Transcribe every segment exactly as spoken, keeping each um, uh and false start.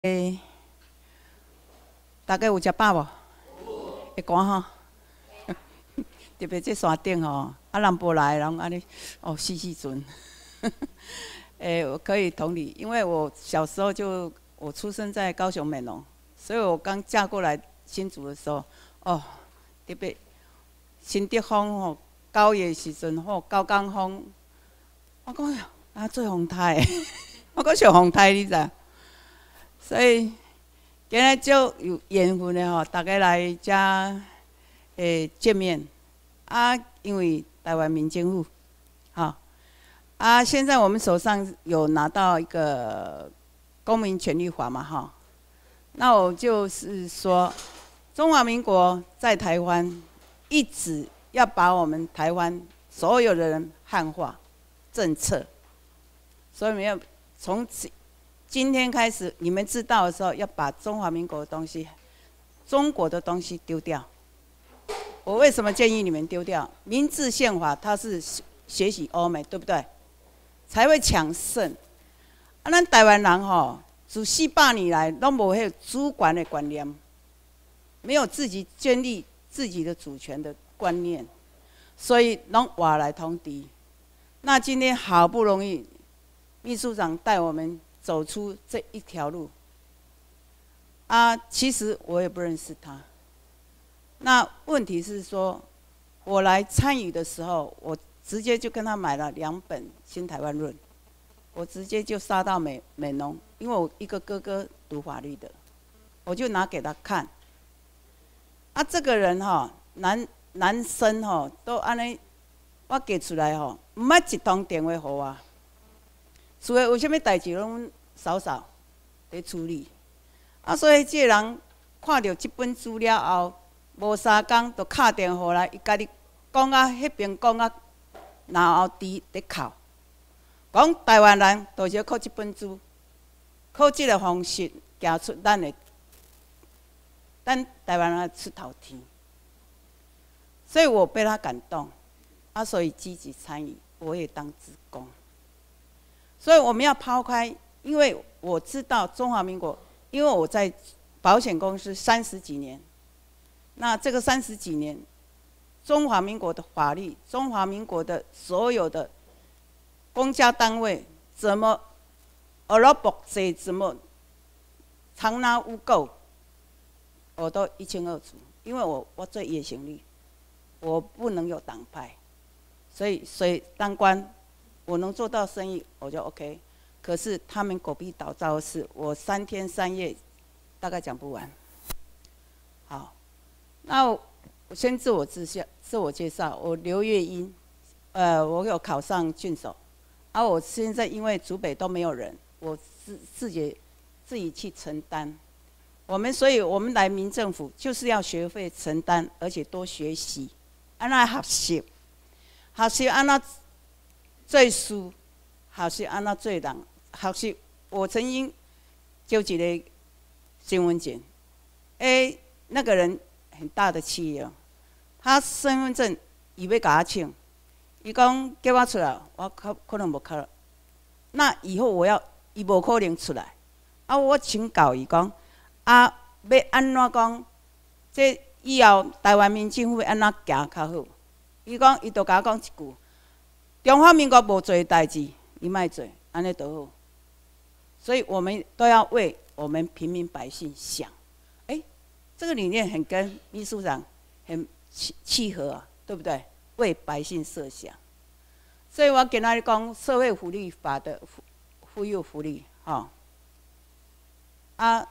诶，大家有食饱无？会寒吼，特别这山顶吼，啊人无来，人安尼哦死死阵。诶，我可以同理，因为我小时候就我出生在高雄美浓，所以我刚嫁过来新竹的时候，哦，特别新竹风吼，九月时阵吼，九港风，我讲啊做风台，我讲上风台，你知？所以今日就有缘分的吼，大家来遮诶见面啊，因为台湾民政府，哈啊，现在我们手上有拿到一个公民权利法嘛，哈，那我就是说，中华民国在台湾一直要把我们台湾所有的人汉化政策，所以我们要从此。今天开始，你们知道的时候，要把中华民国的东西、中国的东西丢掉。我为什么建议你们丢掉？明治宪法它是学习欧美，对不对？才会强盛。啊，咱台湾人吼，自四百年来都无迄主权的观念，没有自己建立自己的主权的观念，所以拢外来通敌。那今天好不容易，秘书长带我们。走出这一条路，啊，其实我也不认识他。那问题是说，我来参与的时候，我直接就跟他买了两本《新台湾论》，我直接就杀到美美浓，因为我一个哥哥读法律的，我就拿给他看。啊，这个人哈、喔，男男生哈、喔，都安尼，我寄出来吼、喔，唔捌一通电话给我。厝诶有啥物代志，拢嫂嫂咧处理。啊，所以这个人看到这本资料后，无三工就敲电话来，伊家己讲啊，迄边讲啊，然后伫咧哭，讲台湾人都是靠这本书，靠这个方式行出咱的，咱台湾人出头天。所以我被他感动，啊，所以积极参与，我也当志工。所以我们要抛开，因为我知道中华民国，因为我在保险公司三十几年，那这个三十几年，中华民国的法律，中华民国的所有的公家单位怎么俄罗博这怎么藏拿污垢，我都一清二楚。因为我我最野心力，我不能有党派，所以所以当官。我能做到生意，我就 OK。可是他们狗屁倒灶的事，我三天三夜大概讲不完。好，那我先自我自绍，自我介绍，我刘月英，呃，我有考上郡守，而、啊、我现在因为竹北都没有人，我自自己自己去承担。我们所以我们来民政府就是要学会承担，而且多学习，安那学习，学习安那。做事，学习安怎做人，学习。我曾经就一个新闻简，诶，那个人很大的企业，他身份证伊要甲我抢，伊讲叫我出来，我可可能无可。那以后我要，伊无可能出来。啊，我请教伊讲，啊，要安怎讲？这以后台湾民政府要安怎行较好？伊讲，伊就甲我讲一句。中华民国无做代志，你莫做，安尼就好。所以我们都要为我们平民百姓想。哎、欸，这个理念很跟秘书长很契契合啊，对不对？为百姓设想。所以我跟他讲社会福利法的妇幼福利，哈、哦、啊。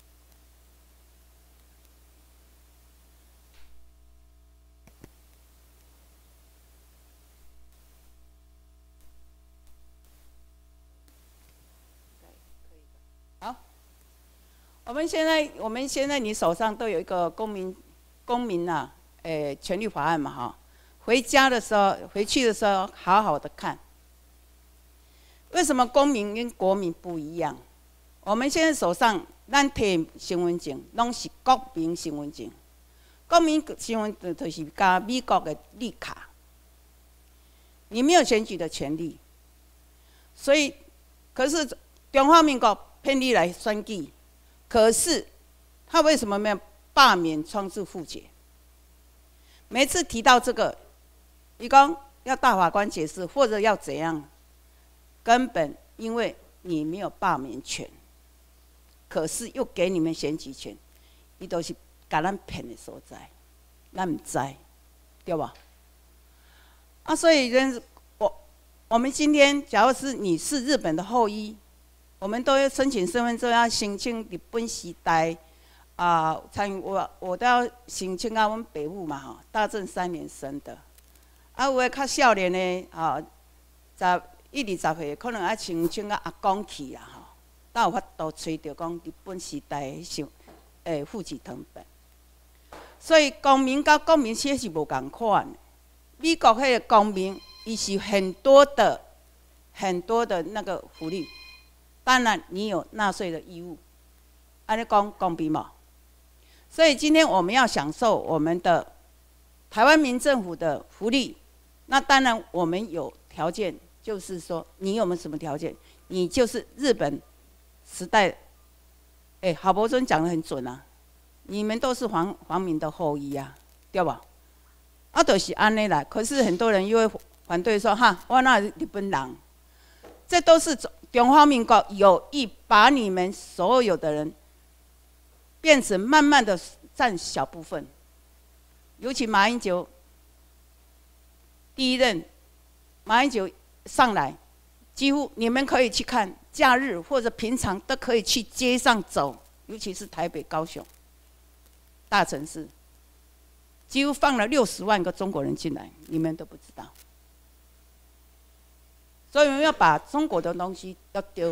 我们现在，我们现在你手上都有一个公民公民啊，诶、欸，权利法案嘛，哈。回家的时候，回去的时候，好好的看。为什么公民跟国民不一样？我们现在手上，咱摕身份证，拢是国民身份证。国民身份证就是加美国的绿卡，你没有选举的权利。所以，可是中华民国骗你来选举。 可是他为什么没有罢免创制复解？每次提到这个，你讲要大法官解释，或者要怎样，根本因为你没有罢免权，可是又给你们选举权，伊都是把咱骗的所在，咱唔知，对吧？啊，所以人我我们今天，假如是你是日本的后裔，我们都要申请身份证，要申请日本时代。啊，参与我我都要申请啊，阮爸母嘛吼，大正三年生的，啊有诶较少年的吼，十一二十岁可能爱申请啊阿公去啦吼，才有法度找到讲日本时代诶上诶户籍誊本。所以公民甲公民其实是无共款的。美国迄个公民，伊是很多的很多的那个福利，当然你有纳税的义务，安尼讲公平嘛。所以今天我们要享受我们的台湾民政府的福利，那当然我们有条件，就是说你有没有什么条件？你就是日本时代，哎、欸，郝柏村讲得很准啊，你们都是皇皇民的后裔啊，对吧？啊，就是安尼啦。可是很多人又会反对说，哈，我那日本人，这都是中华民国有意把你们所有的人。变成慢慢的占小部分，尤其马英九第一任，马英九上来，几乎你们可以去看，假日或者平常都可以去街上走，尤其是台北、高雄大城市，几乎放了六十万个中国人进来，你们都不知道。所以我们要把中国的东西要丢。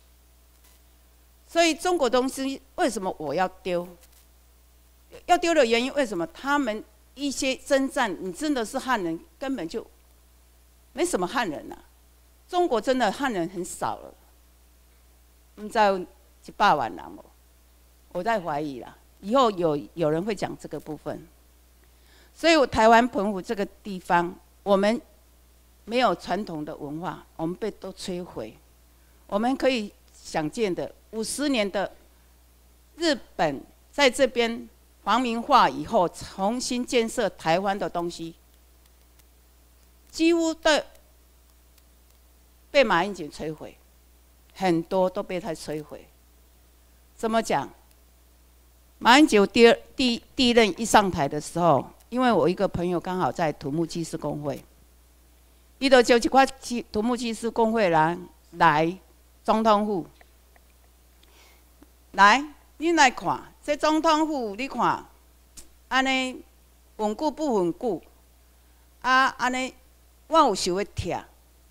所以中国东西为什么我要丢？要丢的原因为什么？他们一些征战，你真的是汉人，根本就没什么汉人啊。中国真的汉人很少了，不知道一百万人哦，我在怀疑啦。以后有有人会讲这个部分。所以我台湾澎湖这个地方，我们没有传统的文化，我们被都摧毁。我们可以想见的。五十年的日本在这边皇民化以后，重新建设台湾的东西，几乎都被马英九摧毁，很多都被他摧毁。怎么讲？马英九第二第第一任一上台的时候，因为我一个朋友刚好在土木技师工会，伊就叫一块土木技师工会人来总统府。来，你来看，这总统府你看，安尼稳固不稳固？啊，安尼我有想要听。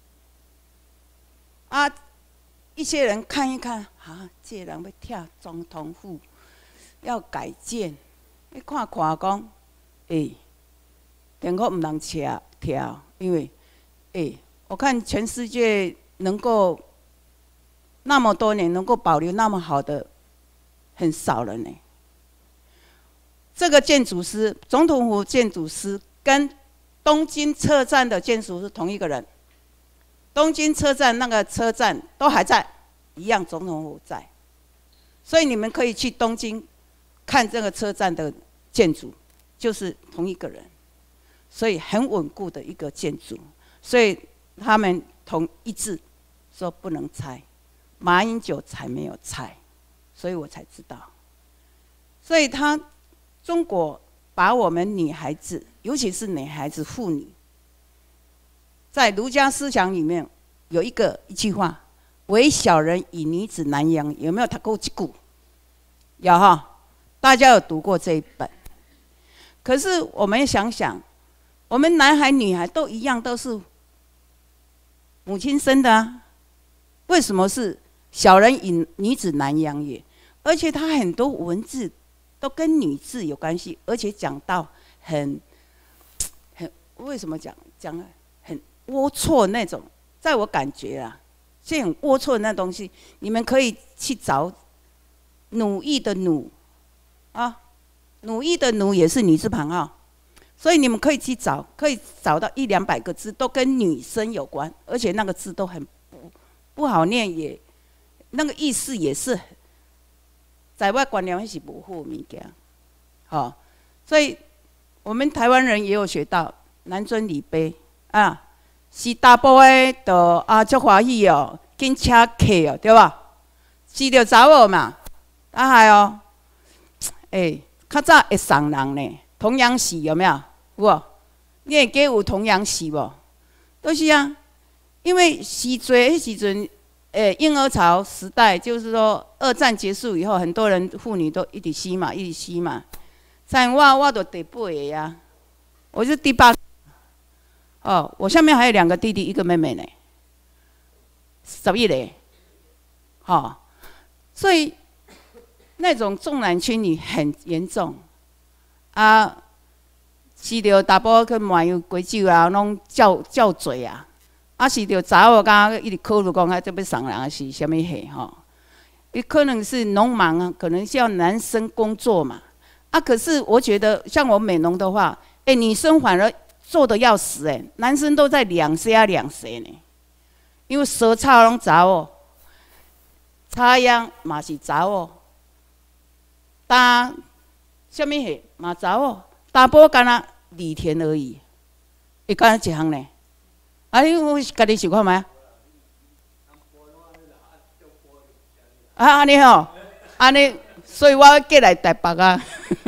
啊，一些人看一看，啊，这个人要听总统府，要改建。你看看讲，诶、欸，电话唔能跳跳，因为，诶、欸，我看全世界能够那么多年能够保留那么好的。很少了呢。这个建筑师，总统府建筑师跟东京车站的建筑师同一个人。东京车站那个车站都还在，一样总统府在。所以你们可以去东京看这个车站的建筑，就是同一个人。所以很稳固的一个建筑，所以他们同一致说不能拆，马英九才没有拆。所以我才知道，所以他中国把我们女孩子，尤其是女孩子妇女，在儒家思想里面有一个一句话：“唯小人以女子难养。”有没有读过这句？有哈，大家有读过这一本。可是我们想想，我们男孩女孩都一样，都是母亲生的啊，为什么是小人以女子难养也？而且他很多文字都跟女字有关系，而且讲到很很为什么讲讲很龌龊那种，在我感觉啊，这很龌龊的那东西，你们可以去找奴役的奴啊，奴役的奴也是女字旁啊，所以你们可以去找，可以找到一两百个字都跟女生有关，而且那个字都很不不好念，也那个意思也是。 在我观念迄是无好物件，吼。所以我们台湾人也有学到男尊女卑啊，是查甫的就啊足欢喜哦，紧请客哦，对吧？是着查某嘛，啊还哦，诶、欸，较早会送人呢，童养媳有没有？有无？你会记有童养媳无？都是啊，因为时阵迄时阵。诶，婴儿潮时代，就是说二战结束以后，很多人妇女都一直吸嘛，一直吸嘛。像我，我都第八个呀，我是第八。哦，我下面还有两个弟弟，一个妹妹呢，十一个。好、哦，所以那种重男轻女很严重啊，是着大波去漫游鬼酒啊，拢叫叫嘴啊。啊，是着查某甲一直考虑讲，啊，这要送人是虾米货吼？伊可能是农忙啊，可能是要男生工作嘛。啊，可是我觉得像我美容的话，哎、欸，女生反而做得要死哎、欸，男生都在两些啊两些呢。因为舌草拢查某，插秧嘛是查某，打虾米货嘛查某，打波干那犁田而已，会干一项呢？啊！你有家己想看觅？啊，安尼吼，安尼，所以我要过来台北啊。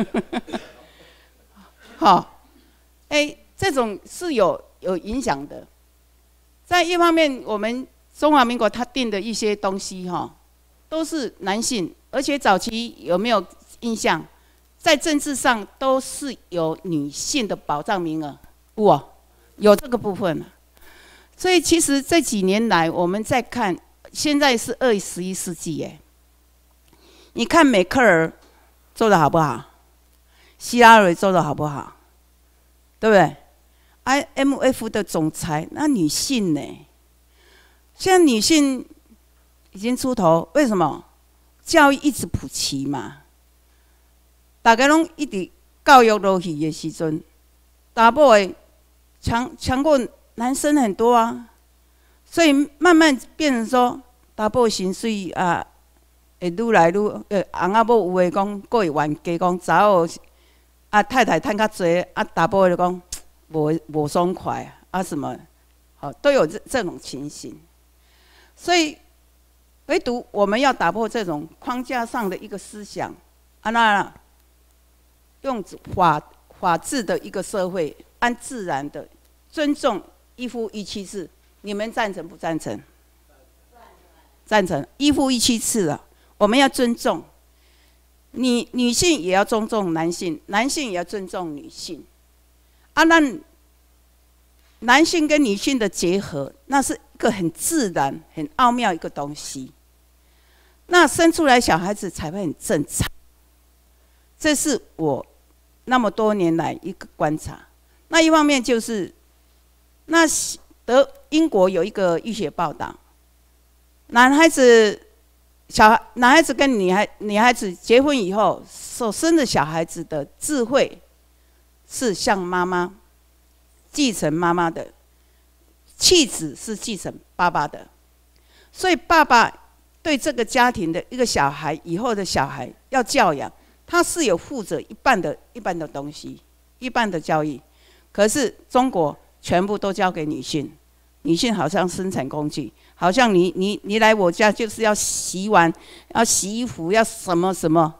好，哎，这种是有有影响的。在一方面，我们中华民国它定的一些东西哈，都是男性，而且早期有没有印象？在政治上都是有女性的保障名额，哇，有这个部分。所以其实这几年来，我们在看，现在是二十一世纪耶。你看美克尔做的好不好？希拉蕊做的好不好？对不对 ？I M F 的总裁，那女性呢？现在女性已经出头，为什么？教育一直普及嘛，大家拢一直教育落去的时阵，查某的强强过。男生很多啊，所以慢慢变成说，查甫薪水啊，会愈来愈呃，翁仔某有诶讲，佫会冤家讲查某啊太太趁较济，啊查甫就讲无无爽快啊什么，好都有这这种情形。所以唯独我们要打破这种框架上的一个思想，啊那用法法治的一个社会，按自然的尊重。一夫一妻制，你们赞成不赞成？赞成。一夫一妻制啊，我们要尊重。女女性也要尊重男性，男性也要尊重女性。啊，那男性跟女性的结合，那是一个很自然、很奥妙一个东西。那生出来小孩子才会很正常。这是我那么多年来一个观察。那一方面就是。那德英国有一个医学报道，男孩子小孩男孩子跟女孩女孩子结婚以后所生的小孩子的智慧是像妈妈继承妈妈的，气质是继承爸爸的，所以爸爸对这个家庭的一个小孩以后的小孩要教养，他是有负责一半的一半的东西，一半的教育，可是中国。全部都交给女性，女性好像生产工具，好像你你你来我家就是要洗碗，要洗衣服，要什么什么。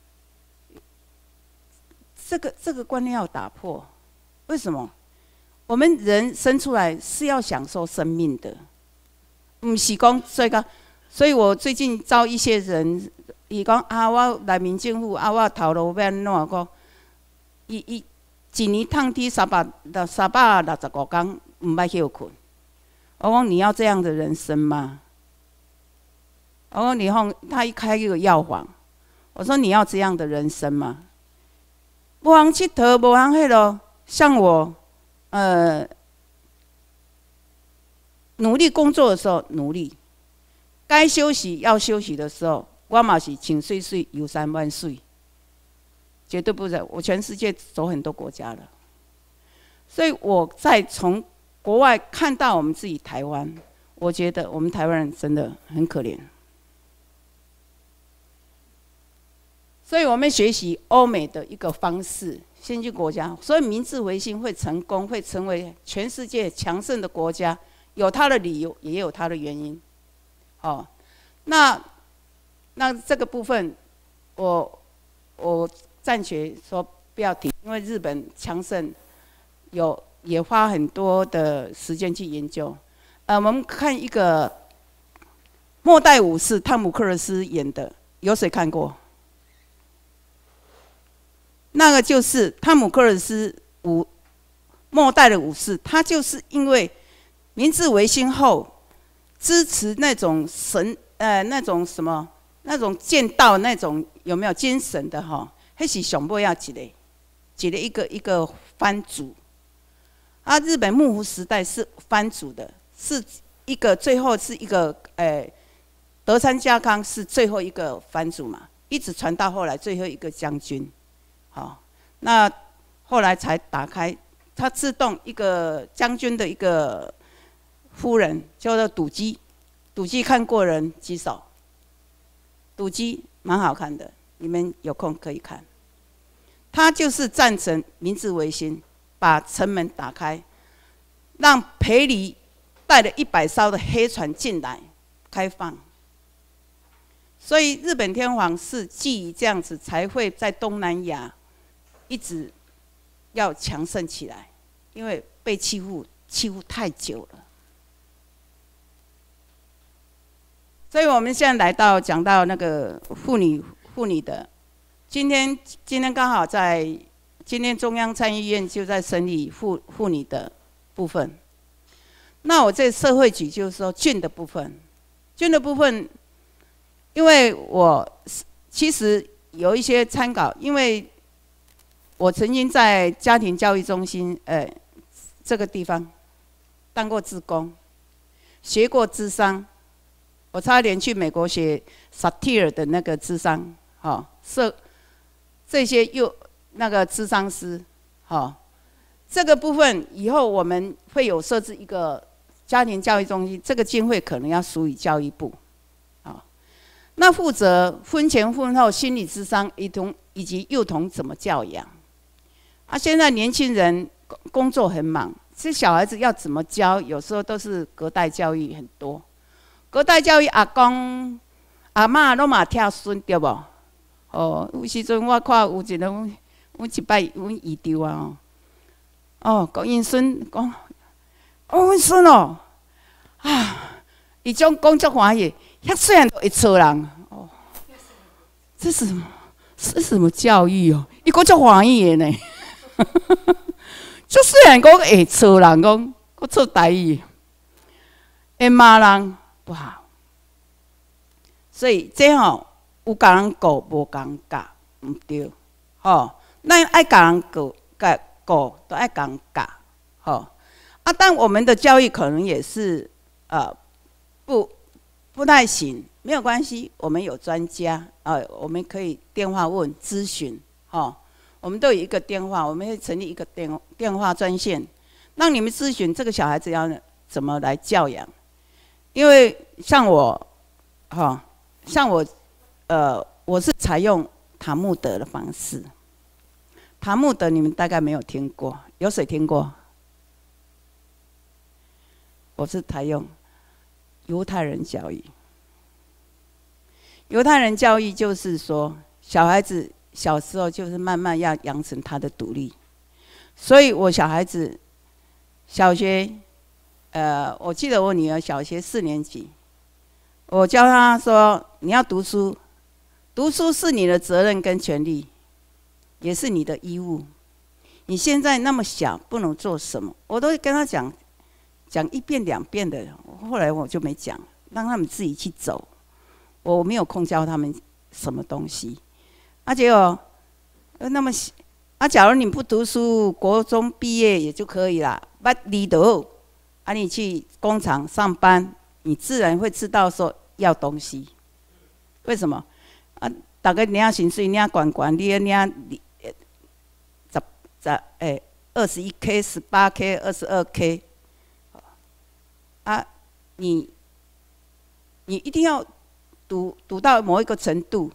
这个这个观念要打破，为什么？我们人生出来是要享受生命的，不是讲所以讲，所以我最近招一些人，伊讲啊，我来民政府啊，我头路要安怎讲？伊伊。一年烫梯三百六三百六十五天，唔捌休困。我讲你要这样的人生吗？我讲你放他一开一个药房，我说你要这样的人生吗？无通佚佗，无通迄落，像我，呃，努力工作的时候努力，该休息要休息的时候，我嘛是请岁岁游山万岁。绝对不是，我全世界走很多国家了，所以我在从国外看到我们自己台湾，我觉得我们台湾人真的很可怜。 所以我们学习欧美的一个方式，先进国家，所以明治维新会成功，会成为全世界强盛的国家，有它的理由，也有它的原因。哦，那那这个部分，我我暂且说不要提，因为日本强盛有也花很多的时间去研究。呃，我们看一个《末代武士》，汤姆·克鲁斯演的，有谁看过？那个就是汤姆·克鲁斯武末代的武士，他就是因为明治维新后支持那种神呃那种什么那种剑道那种有没有精神的哈？那是上尾要一个一个一个一个藩主。啊，日本幕府时代是藩主的，是一个最后是一个诶、呃、德川家康是最后一个藩主嘛，一直传到后来最后一个将军。好，那后来才打开，他自动一个将军的一个夫人叫做赌姬，赌姬看过人举手。赌姬蛮好看的，你们有空可以看。他就是赞成明治维新，把城门打开，让裴礼带了一百艘的黑船进来开放。所以日本天皇是基于这样子，才会在东南亚一直要强盛起来，因为被欺负欺负太久了。所以我们现在来到讲到那个妇女妇女的，今天今天刚好在今天中央参议院就在审理妇妇女的部分。那我这社会局就是说郡的部分，郡的部分，因为我其实有一些参考，因为我曾经在家庭教育中心，呃，这个地方当过志工，学过咨商，我差点去美国学萨提尔的那个咨商，哈，社这些又那个咨商师，哈，这个部分以后我们会有设置一个家庭教育中心，这个经费可能要属于教育部，啊，那负责婚前婚后心理咨商，以同以及幼童怎么教养。啊，现在年轻人工作很忙，这小孩子要怎么教？有时候都是隔代教育很多。隔代教育，阿公、阿嬷拢嘛疼孙，对无？哦，有时阵我看有一个，阮一摆阮姨丈啊，哦，讲因孙讲，哦，阮孙哦，啊，伊种工作欢喜，遐细汉都会错人，哦，这是什么？这是什么教育哦？伊讲足欢喜的呢。就虽然讲会错人，讲我错台语，会骂人不好，所以这吼、哦、有甲人顾，无甲人教，唔对，吼、哦，咱爱甲人顾，甲顾都爱甲人教，吼、哦。啊，但我们的教育可能也是呃不不太行，没有关系，我们有专家，呃，我们可以电话问咨询，吼、哦。我们都有一个电话，我们会成立一个电电话专线，让你们咨询这个小孩子要怎么来教养。因为像我，哈、哦，像我，呃，我是采用塔木德的方式。塔木德你们大概没有听过，有谁听过？我是采用犹太人教育。犹太人教育就是说，小孩子小时候就是慢慢要养成他的独立，所以我小孩子小学，呃，我记得我女儿小学四年级，我教她说你要读书，读书是你的责任跟权利，也是你的义务。你现在那么小，不能做什么，我都会跟她讲，讲一遍两遍的。后来我就没讲，让他们自己去走，我没有空教他们什么东西。而且哦，那么啊，假如你不读书，国中毕业也就可以啦。不你读，啊，你去工厂上班，你自然会知道说要东西。为什么？啊，大家领薪水领管管，你领十十诶二十一 K、十八 K、二十二 K， 啊，你你一定要读读到某一个程度。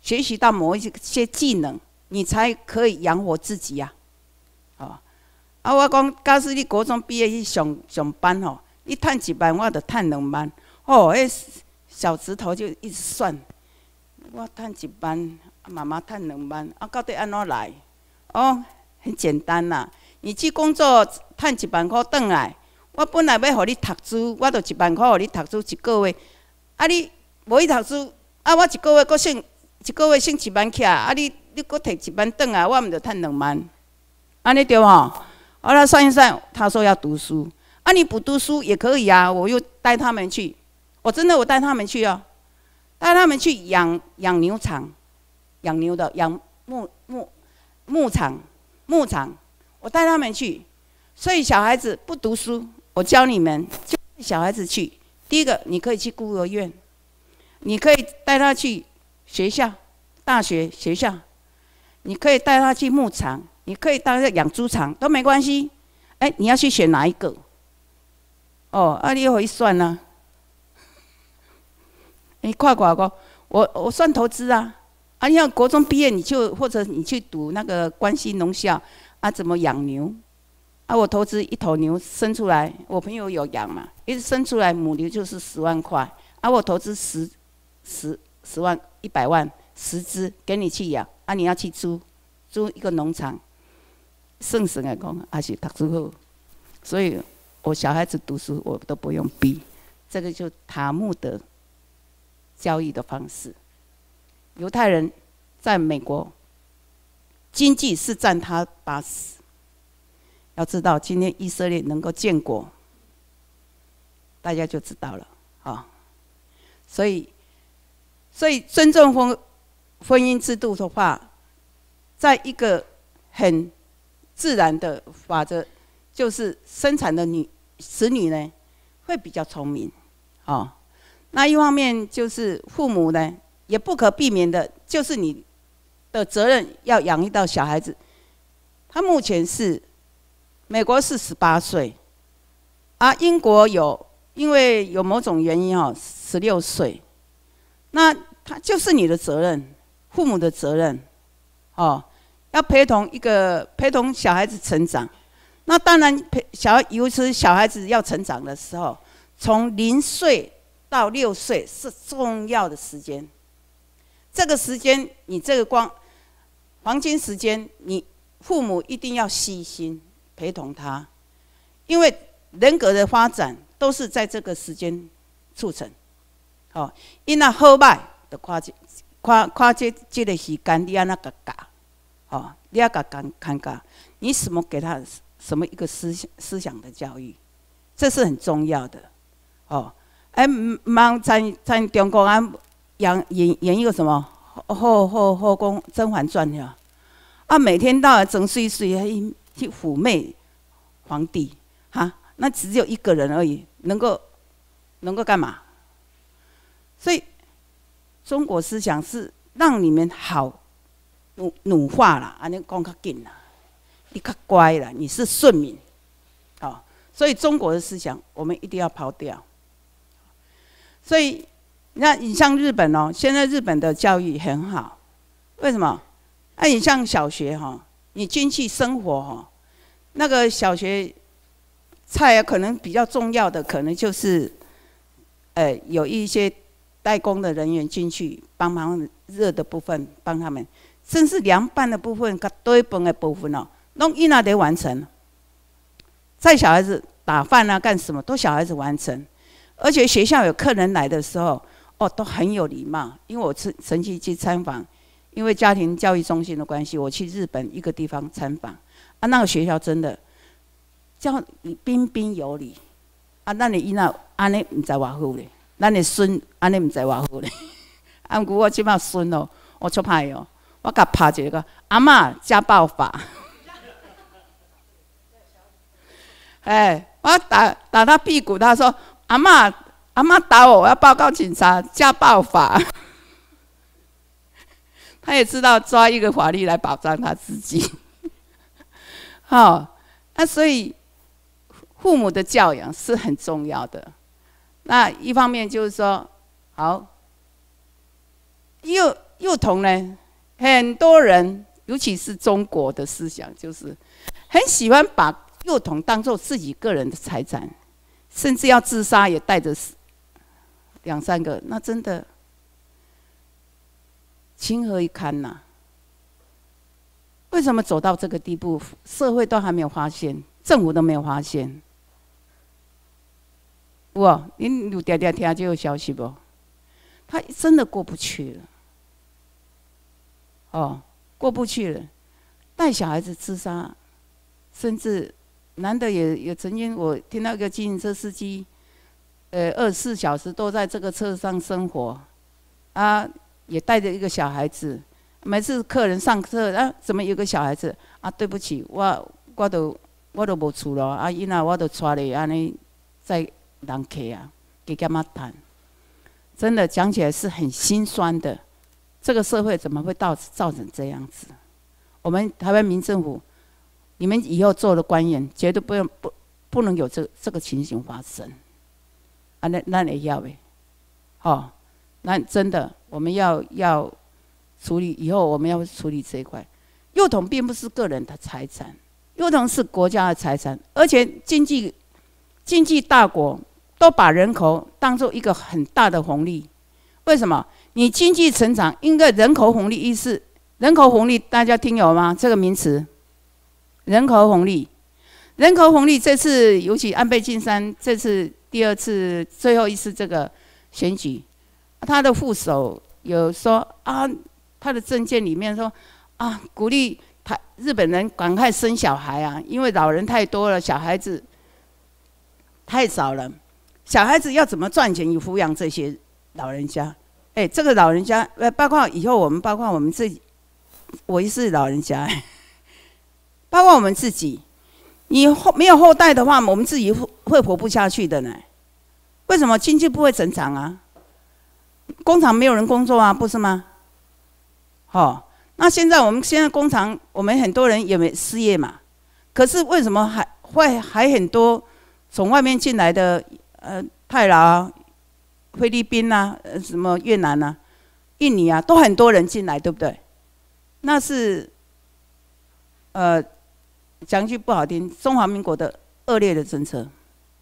学习到某一些技能，你才可以养活自己呀、啊。哦，啊，我讲，假使你国中毕业去上上班吼，你赚一万，我就赚两万。哦，迄小指头就一直算，我赚一万，妈妈赚两万，啊，到底安怎来？哦，很简单啦，你去工作赚一万块转来，我本来要互你读书，我就一万块互你读书一个月，啊，你无去读书，啊，我一个月搁剩一个月剩一万起来，啊，你你搁摕一万转来，我毋就赚两万，安尼对吼？好了，算一算，他说要读书，啊，你不读书也可以啊，我又带他们去。我真的，我带他们去哦，带他们去养养牛场，养牛的养牧牧牧场牧场，我带他们去。所以小孩子不读书，我教你们，就小孩子去。第一个，你可以去孤儿院，你可以带他去学校、大学、学校，你可以带他去牧场，你可以带他养猪场，都没关系。哎、欸，你要去选哪一个？哦，啊，你会算呢、啊？你快快个，我我算投资啊！啊，你像国中毕业，你就或者你去读那个关西农校啊，怎么养牛？啊，我投资一头牛生出来，我朋友有养嘛，一生出来母牛就是十万块，啊，我投资十十十万一百万十只给你去养，啊，你要去租租一个农场，算算来讲还是读书好，所以我小孩子读书我都不用逼，这个就塔木德教育的方式。犹太人在美国经济是占他八十。要知道，今天以色列能够建国，大家就知道了啊。所以，所以尊重婚婚姻制度的话，在一个很自然的法则，就是生产的女子女呢，会比较聪明，哦。那一方面就是父母呢，也不可避免的，就是你的责任要养育到小孩子。他目前是美国是十八岁，啊，英国有因为有某种原因哦，十六岁。那他就是你的责任，父母的责任，哦，要陪同一个陪同小孩子成长。那当然陪小孩，尤其是小孩子要成长的时候，从零岁到六岁是重要的时间。这个时间，你这个光黄金时间，你父母一定要细心陪同他，因为人格的发展都是在这个时间促成。哦，因那好歹就看这看看这这个时间，你安那个教，哦，你要教看看教，你什么给他什么一个思想思想的教育，这是很重要的。哦，哎，忙在在中国啊，演演演一个什么后后后宫《甄嬛传》呀，啊，每天到晚整睡睡去去妩媚皇帝，哈，那只有一个人而已，能够能够干嘛？所以中国思想是让你们好努努化啦，安尼讲较紧啦，你较乖啦，你是顺民，哦，所以中国的思想我们一定要抛掉。所以，那你像日本哦，现在日本的教育很好，为什么？那、啊、你像小学哈、哦，你进去生活哈、哦，那个小学菜啊，可能比较重要的，可能就是，呃，有一些代工的人员进去帮忙热的部分帮他们，甚至凉拌的部分、跟堆饭的部分哦，拢伊那得完成。在小孩子打饭啊，干什么都小孩子完成。而且学校有客人来的时候，哦，都很有礼貌。因为我曾曾经去参访，因为家庭教育中心的关系，我去日本一个地方参访，啊，那个学校真的叫你彬彬有礼，啊，咱的囡仔安尼唔知偌好咧，咱的孙安尼唔知偌好咧。啊，不过我即摆孙哦，我出歹哦，我甲拍一个阿嬷家暴法，哎，我打打他屁股，他说。阿嬷，阿嬷打我，我要报告警察，家暴法。他也知道抓一个法律来保障他自己。好、哦，那所以父母的教养是很重要的。那一方面就是说，好，又幼童呢，很多人，尤其是中国的思想，就是很喜欢把幼童当作自己个人的财产，甚至要自杀也带着两三个，那真的情何以堪呐、啊？为什么走到这个地步？社会都还没有发现，政府都没有发现。哇，您有点点听这个消息不？他真的过不去了。哦，过不去了，带小孩子自杀，甚至男的也也曾经，我听到一个计程车司机，呃，二十四小时都在这个车上生活，啊，也带着一个小孩子。每次客人上车啊，怎么有个小孩子啊？对不起，我我都我都无厝咯，啊，因啊我都带咧安尼载人客啊，给干嘛谈？真的讲起来是很心酸的。这个社会怎么会造造成这样子？我们台湾民政府，你们以后做的官员，绝对不用不不能有这这个情形发生。啊，那那也要诶，哦，那真的我们要要处理，以后我们要处理这一块。幼童并不是个人的财产，幼童是国家的财产，而且经济经济大国都把人口当作一个很大的红利。为什么？你经济成长，因为人口红利意思，人口红利大家听有吗？这个名词，人口红利，人口红利这次尤其安倍晋三这次第二次最后一次这个选举，他的副手有说啊，他的政见里面说啊，鼓励台日本人赶快生小孩啊，因为老人太多了，小孩子太少了，小孩子要怎么赚钱以抚养这些老人家？哎、欸，这个老人家，呃，包括以后我们，包括我们自己，我也是老人家，包括我们自己，你后没有后代的话，我们自己会活不下去的呢。为什么经济不会成长啊？工厂没有人工作啊，不是吗？哦，那现在我们现在工厂，我们很多人也没失业嘛，可是为什么还会还很多从外面进来的呃泰劳啊？菲律宾啊，呃，什么越南啊、印尼啊，都很多人进来，对不对？那是，呃，讲句不好听，中华民国的恶劣的政策。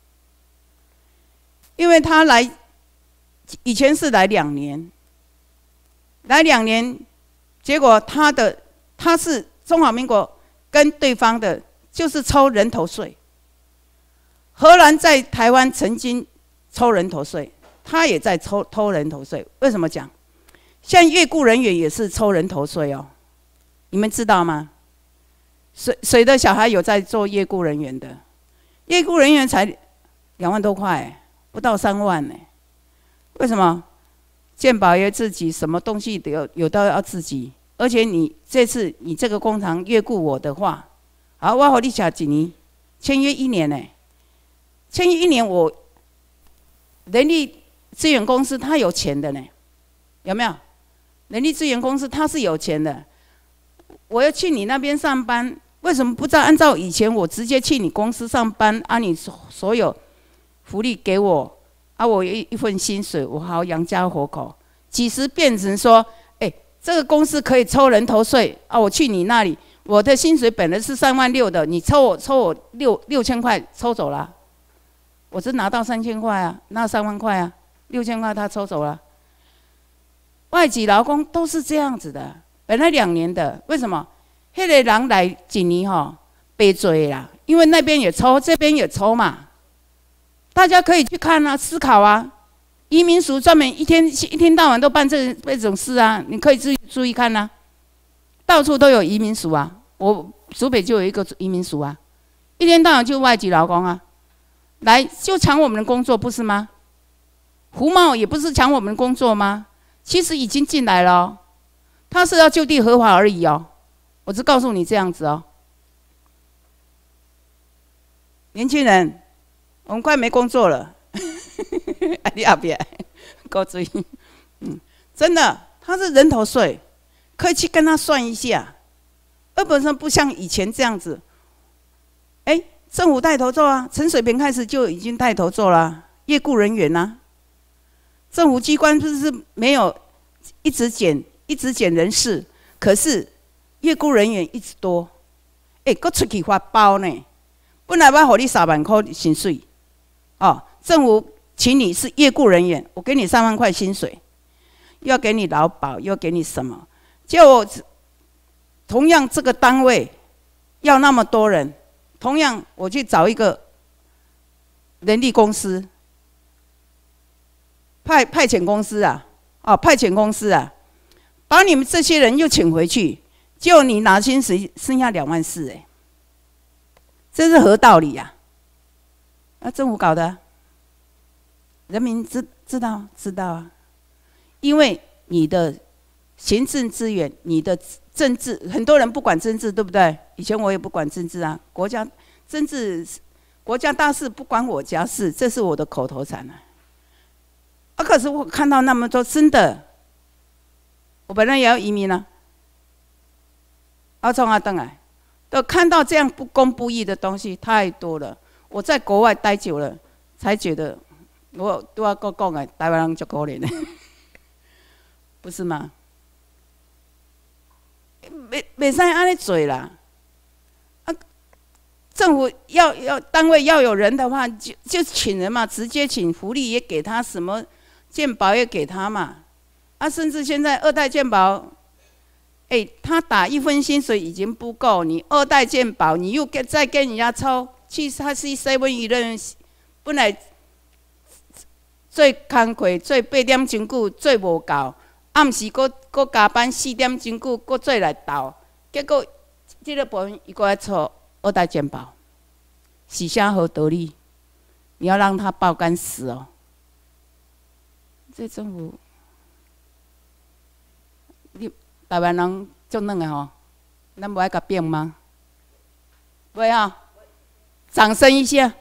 因为他来，以前是来两年，来两年，结果他的他是中华民国跟对方的，就是抽人头税。荷兰在台湾曾经抽人头税。他也在抽偷人头税，为什么讲？现在越雇人员也是抽人头税哦，你们知道吗？谁谁的小孩有在做越雇人员的？越雇人员才两万多块，不到三万呢。为什么？健保也自己，什么东西都有有都要自己，而且你这次你这个工厂越雇我的话，好，我和你下几年，签约一年呢，签约一年我人力。资源公司他有钱的呢，有没有？人力资源公司他是有钱的。我要去你那边上班，为什么不照按照以前我直接去你公司上班，啊，你所有福利给我，啊，我有一份薪水，我好养家活口。几时变成说，哎、欸，这个公司可以抽人头税啊？我去你那里，我的薪水本来是三万六的，你抽我抽我六六千块抽走了，我只拿到三千块啊，拿三万块啊。六千块他抽走了，外籍劳工都是这样子的，本来两年的，为什么？那个人来几年吼，被追啦，因为那边也抽，这边也抽嘛，大家可以去看啊，思考啊。移民署专门一天一天到晚都办这这种事啊，你可以注意注意看啊，到处都有移民署啊，我竹北就有一个移民署啊，一天到晚就外籍劳工啊，来就抢我们的工作，不是吗？胡茂也不是抢我们工作吗？其实已经进来了、哦，他是要就地合法而已哦。我只告诉你这样子哦。年轻人，我们快没工作了，你要别够注意。嗯，真的，他是人头税，可以去跟他算一下。而本身不像以前这样子，哎、欸，政府带头做啊，陈水扁开始就已经带头做了，业雇人员呐、啊。政府机关就是没有一直减， 一直减人事，可是业雇人员一直多，哎、欸，搁出去发包呢。本来我要给你三万块薪水，哦，政府请你是业雇人员，我给你三万块薪水，又要给你劳保，又要给你什么？结果同样这个单位要那么多人，同样我去找一个人力公司。 派派遣公司啊，哦，派遣公司啊，把你们这些人又请回去，结果你拿薪水剩下两万四，哎，这是何道理呀、啊？啊，政府搞的、啊，人民知知道知道啊，因为你的行政资源，你的政治，很多人不管政治，对不对？以前我也不管政治啊，国家政治，国家大事不关我家事，这是我的口头禅啊。 啊！可是我看到那么多，真的，我本来也要移民了、啊，要从阿登来，都看到这样不公不义的东西太多了。我在国外待久了，才觉得我都要讲讲哎，台湾人就可怜的，不是吗？没没使安尼做啦。啊，政府要要单位要有人的话，就就请人嘛，直接请，福利也给他什么。 健保也给他嘛，啊，甚至现在二代健保，哎、欸，他打一分薪水已经不够，你二代健保，你又跟再跟人家抽，其实他是 seven eleven 本来最工课最八点钟久最无够，暗时搁搁加班四点钟久搁做来斗，结果这个部分伊搁要抽二代健保，是啥好道理？你要让他爆肝死哦！ 这政府，你台湾人足软的吼，咱无爱甲变吗？不要，掌声一下。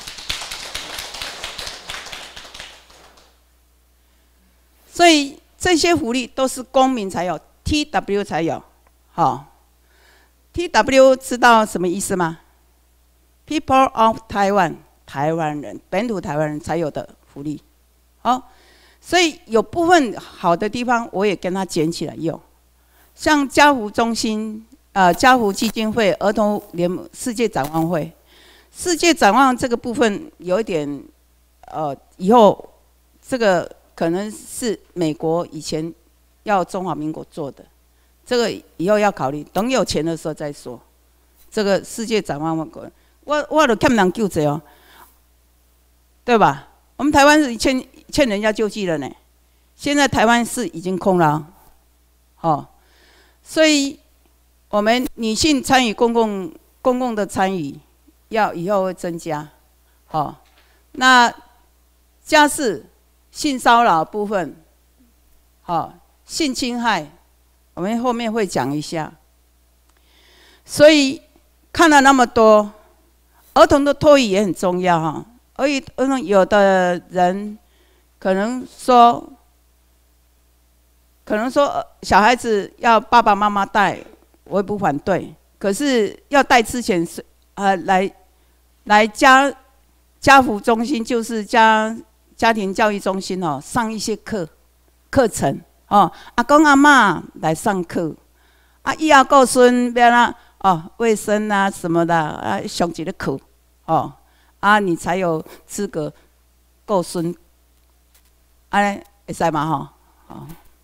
所以这些福利都是公民才有 ，T W 才有，好 ，T W 知道什么意思吗 ？People of Taiwan， 台湾人，本土台湾人才有的福利，好。 所以有部分好的地方，我也跟他捡起来用，像家福中心、呃家福基金会、儿童联盟、世界展望会。世界展望这个部分有一点，呃，以后这个可能是美国以前要中华民国做的，这个以后要考虑，等有钱的时候再说。这个世界展望会，我我都欠人救济哦，对吧？我们台湾是欠。 欠人家救济了呢，现在台湾是已经空了，哦，所以我们女性参与公共公共的参与要以后会增加，哦，那家事、性骚扰部分，哦，性侵害，我们后面会讲一下。所以看了那么多，儿童的托育也很重要哈，而且儿童有的人。 可能说，可能说小孩子要爸爸妈妈带，我也不反对。可是要带之前是呃来来家家福中心，就是家家庭教育中心哦，上一些课课程哦，阿公阿嬷来上课，啊以后顾孙要啦哦卫生啊什么的啊上一个课哦，啊你才有资格顾孙。 哎，会使嘛吼，好。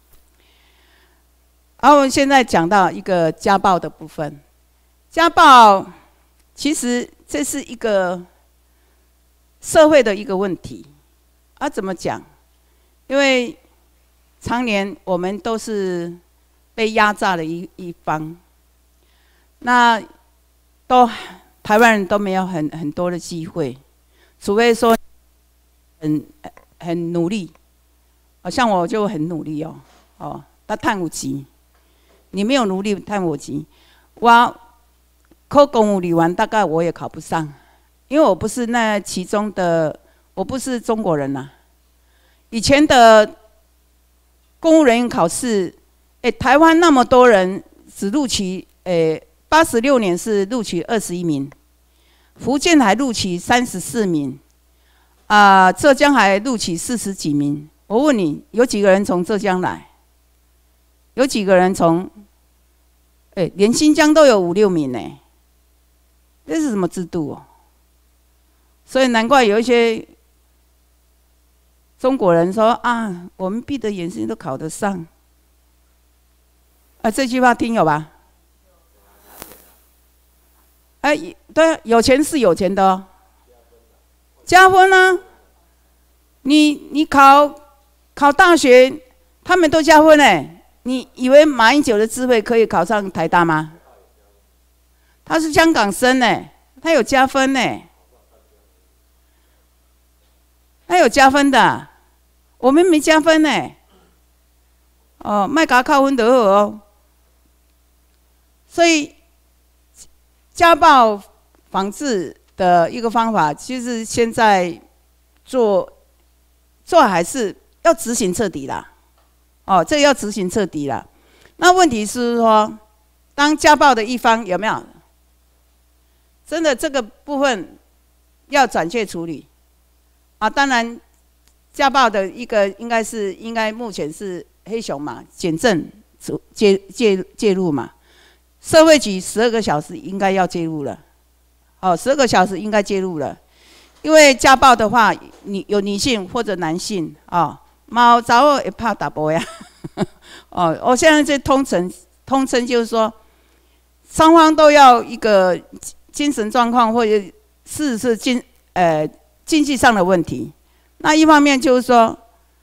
然后我们现在讲到一个家暴的部分，家暴其实这是一个社会的一个问题，啊，怎么讲？因为常年我们都是被压榨的一一方，那都台湾人都没有很很多的机会，除非说很很努力。 好像我就很努力哦，哦，他探有钱，你没有努力探我钱，我考公务员大概我也考不上，因为我不是那其中的，我不是中国人呐、啊。以前的公务人员考试，哎，台湾那么多人只录取，哎，八十六年是录取二十一名，福建还录取三十四名，啊、呃，浙江还录取四十几名。 我问你，有几个人从浙江来？ 有几个人从，哎，连新疆都有五六名呢，这是什么制度哦？所以难怪有一些中国人说啊，我们闭着眼睛都考得上。啊，这句话听有吧？哎，对，有钱是有钱的哦，加分啊！你你考考大学，他们都加分哎。你以为马英九的智慧可以考上台大吗？他是香港生哎，他有加分哎，他有加分的，我们没加分哎。哦，卖给他扣分就好哦。所以家暴防治的一个方法，其实现在做做还是要执行彻底啦。哦，这个要执行彻底啦。那问题是说，当家暴的一方有没有真的这个部分要转介处理啊？当然，家暴的一个应该是应该目前是黑熊嘛，检政介介介入嘛。社会局十二个小时应该要介入了，哦，十二个小时应该介入了，因为家暴的话，你有女性或者男性啊，猫早我也怕打波呀，哦，我现在这通称通称就是说，双方都要一个精神状况或者是是经呃经济上的问题，那一方面就是说，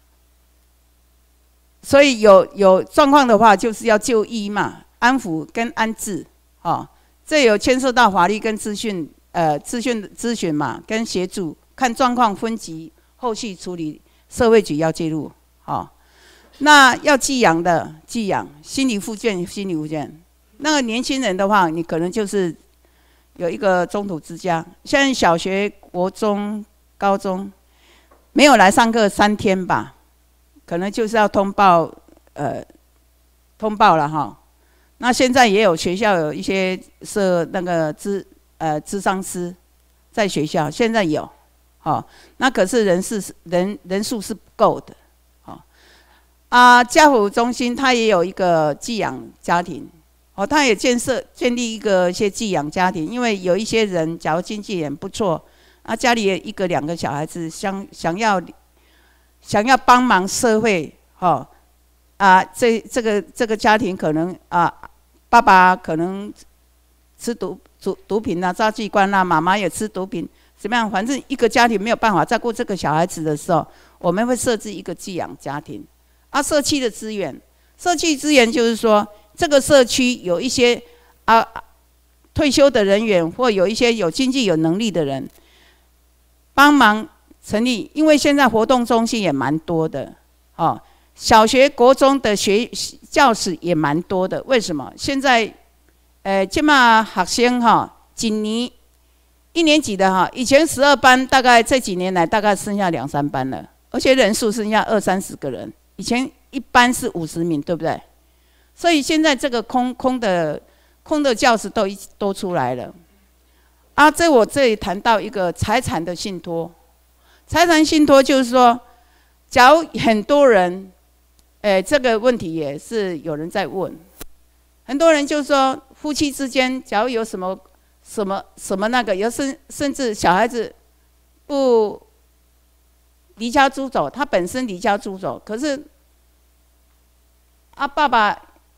所以有有状况的话，就是要就医嘛。安抚跟安置，哦，这有牵涉到法律跟资讯，呃，资讯咨询嘛，跟协助，看状况分级，后续处理，社会局要介入，哦，那要寄养的寄养，心理复健心理复健，那个年轻人的话，你可能就是有一个中途之家，现在小学、国中、高中没有来上课三天吧，可能就是要通报，呃，通报了哈。那现在也有学校有一些设那个咨呃咨商师在学校，现在有，哦，那可是人是人人数是不够的，哦，啊，家福中心它也有一个寄养家庭，哦，它也建设建立一个一些寄养家庭，因为有一些人假如经济也不错，啊，家里有一个两个小孩子，想想要想要帮忙社会，哦，啊，这这个这个家庭可能啊。爸爸可能吃毒毒毒品啊，抓器官啊，妈妈也吃毒品，怎么样？反正一个家庭没有办法照顾这个小孩子的时候，我们会设置一个寄养家庭。啊，社区的资源，社区资源就是说，这个社区有一些啊退休的人员，或有一些有经济有能力的人，帮忙成立。因为现在活动中心也蛮多的，哦。小学、国中的学教室也蛮多的，为什么？现在，呃，这嘛学生哈，今年一年级的哈，以前十二班，大概这几年来大概剩下两三班了，而且人数剩下二三十个人，以前一班是五十名，对不对？所以现在这个空空的空的教室都都出来了。啊，这我这里谈到一个财产的信托，财产信托就是说，假如很多人。哎，这个问题也是有人在问，很多人就说夫妻之间，假如有什么什么什么那个，有甚甚至小孩子不离家出走，他本身离家出走，可是啊爸爸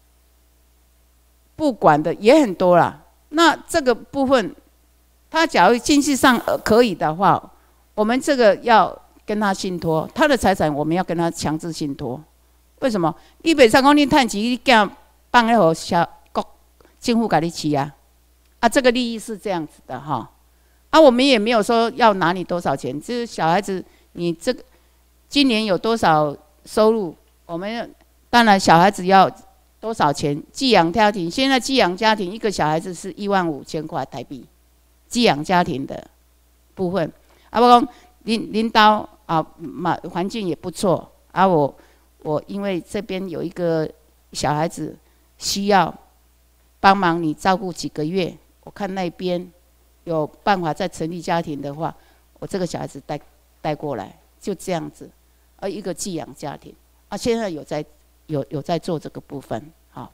不管的也很多啦。那这个部分，他假如经济上可以的话，我们这个要跟他信托，他的财产我们要跟他强制信托。为什么？你袂使讲你趁钱，你囝放咧互小国政府给你饲啊？啊，这个利益是这样子的哈。啊，我们也没有说要拿你多少钱，就是小孩子你这个今年有多少收入，我们当然小孩子要多少钱？寄养家庭现在寄养家庭一个小孩子是一万五千块台币，寄养家庭的部分。啊，我讲领领导啊，嘛环境也不错啊，我。我因为这边有一个小孩子需要帮忙你照顾几个月，我看那边有办法再成立家庭的话，我这个小孩子带带过来，就这样子，而一个寄养家庭啊，现在有在有有在做这个部分。好，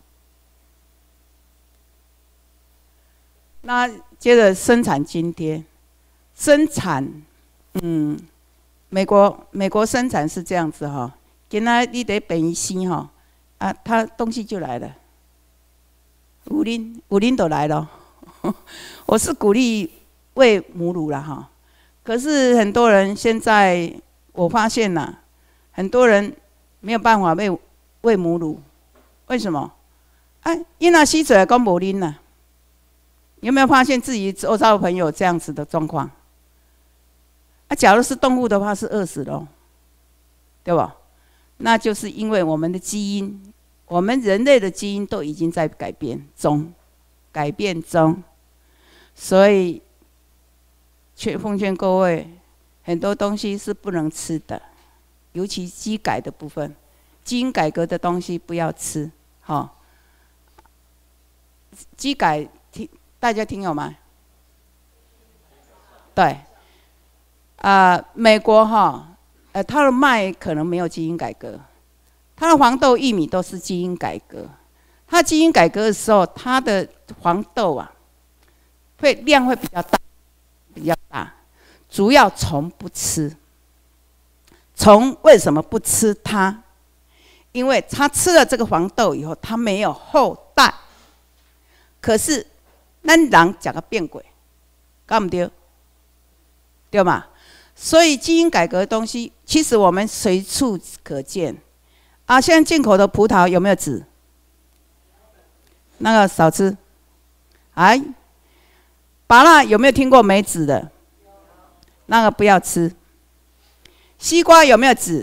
那接着生产津贴，生产，嗯，美国美国生产是这样子哈，今仔你得便宜生哈，啊，他东西就来了，有恁有恁就来了。我是鼓励喂母乳了哈，可是很多人现在我发现了，很多人没有办法喂喂母乳，为什么？哎，因那吸水讲无啉啦。有没有发现自己周遭的朋友这样子的状况？啊，假如是动物的话，是饿死了，对吧？那就是因为我们的基因，我们人类的基因都已经在改变中，改变中。所以，劝奉劝各位，很多东西是不能吃的，尤其基改的部分，基因改革的东西不要吃，哈、哦。基改听大家听有吗？对，啊、呃，美国哈，呃，它的麦可能没有基因改革，它的黄豆、玉米都是基因改革。它基因改革的时候，它的黄豆啊。会量会比较大，比较大，主要虫不吃。虫为什么不吃它？因为它吃了这个黄豆以后，它没有后代。可是，咱人讲个变鬼，对不对？对吗？所以基因改革的东西，其实我们随处可见。啊，现在进口的葡萄有没有籽？那个少吃。哎。芭乐有没有听过没籽的？那个不要吃。西瓜有没有籽？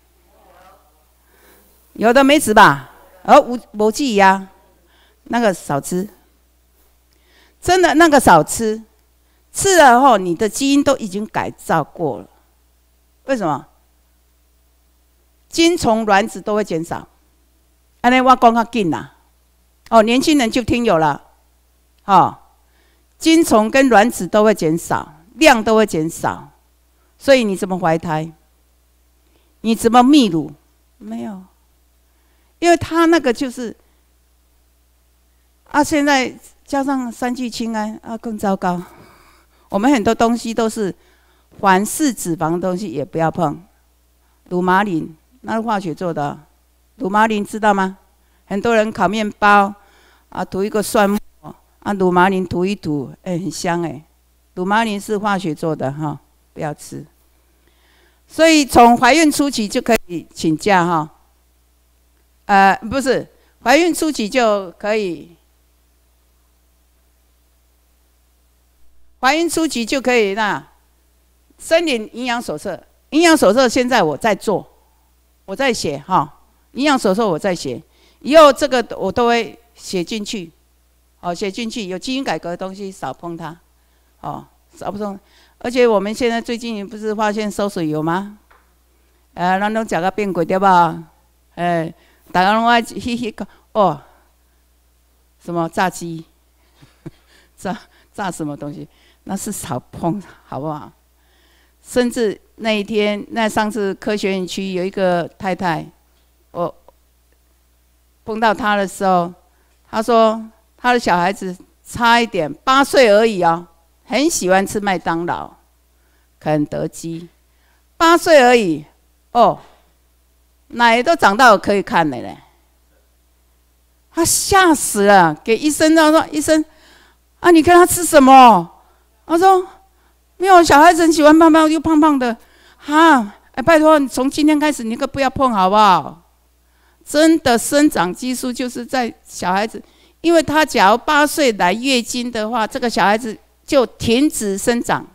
有的没籽吧？而无无籽呀，那个少吃。真的那个少吃，吃了后你的基因都已经改造过了。为什么？精虫卵子都会减少。安尼我讲较紧啦。哦，年轻人就听有了，哦。精虫跟卵子都会减少，量都会减少，所以你怎么怀胎？你怎么泌乳？没有，因为它那个就是啊，现在加上三聚氰胺啊，更糟糕。我们很多东西都是反式脂肪的东西也不要碰，乳麻磷那是化学做的，乳麻磷知道吗？很多人烤面包啊，涂一个蒜末。啊，乳麻磷涂一涂，哎、欸，很香哎、欸。乳麻磷是化学做的哈，不要吃。所以从怀孕初期就可以请假哈。呃，不是，怀孕初期就可以，怀孕初期就可以那森林营养手册，营养手册现在我在做，我在写哈。营养手册我在写，以后这个我都会写进去。哦，写进去有基因改革的东西少碰它，哦，少不碰。而且我们现在最近不是发现馊水油吗？呃，咱拢食个变贵对吧？哎，大家拢爱去去讲哦，什么炸鸡，炸炸什么东西，那是少碰，好不好？甚至那一天，那上次科学园区有一个太太，我碰到她的时候，她说。他的小孩子差一点八岁而已哦，很喜欢吃麦当劳、肯德基，八岁而已哦，奶都长到可以看了嘞。他吓死了，给医生他说：“医生啊，你看他吃什么？”他说：“没有，小孩子很喜欢胖胖又胖胖的，哈，哎，拜托你从今天开始你可不要碰好不好？真的生长激素就是在小孩子。”因为他假如八岁来月经的话，这个小孩子就停止生长，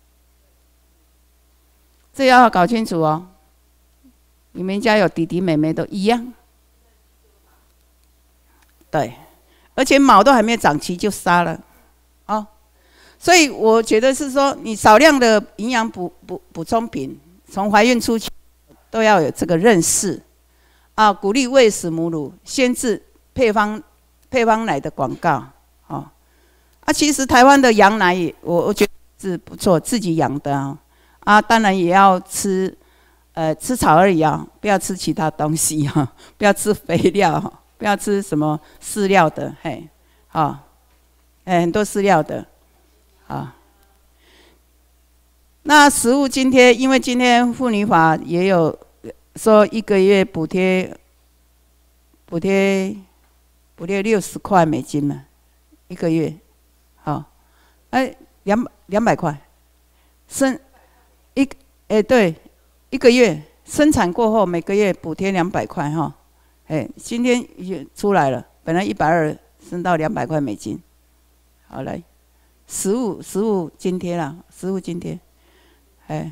这要搞清楚哦。你们家有弟弟妹妹都一样，对，而且毛都还没有长齐就杀了，哦，所以我觉得是说，你少量的营养补补补充品，从怀孕初期都要有这个认识，啊，鼓励喂食母乳，限制配方。配方奶的广告，哦，啊，其实台湾的羊奶也，我我觉得是不错，自己养的啊，啊，当然也要吃， 呃吃草而已啊，不要吃其他东西哈，不要吃肥料，不要吃什么饲料的，嘿，好，哎，很多饲料的，好。那食物津贴，因为今天妇女法也有说一个月补贴，补贴补贴六十块美金嘛，一个月，好，哎，两两百块，生一哎对，一个月生产过后每个月补贴两百块哈，哎，今天也出来了，本来一百二升到两百块美金，好来，食物食物津贴啦，食物津贴。哎，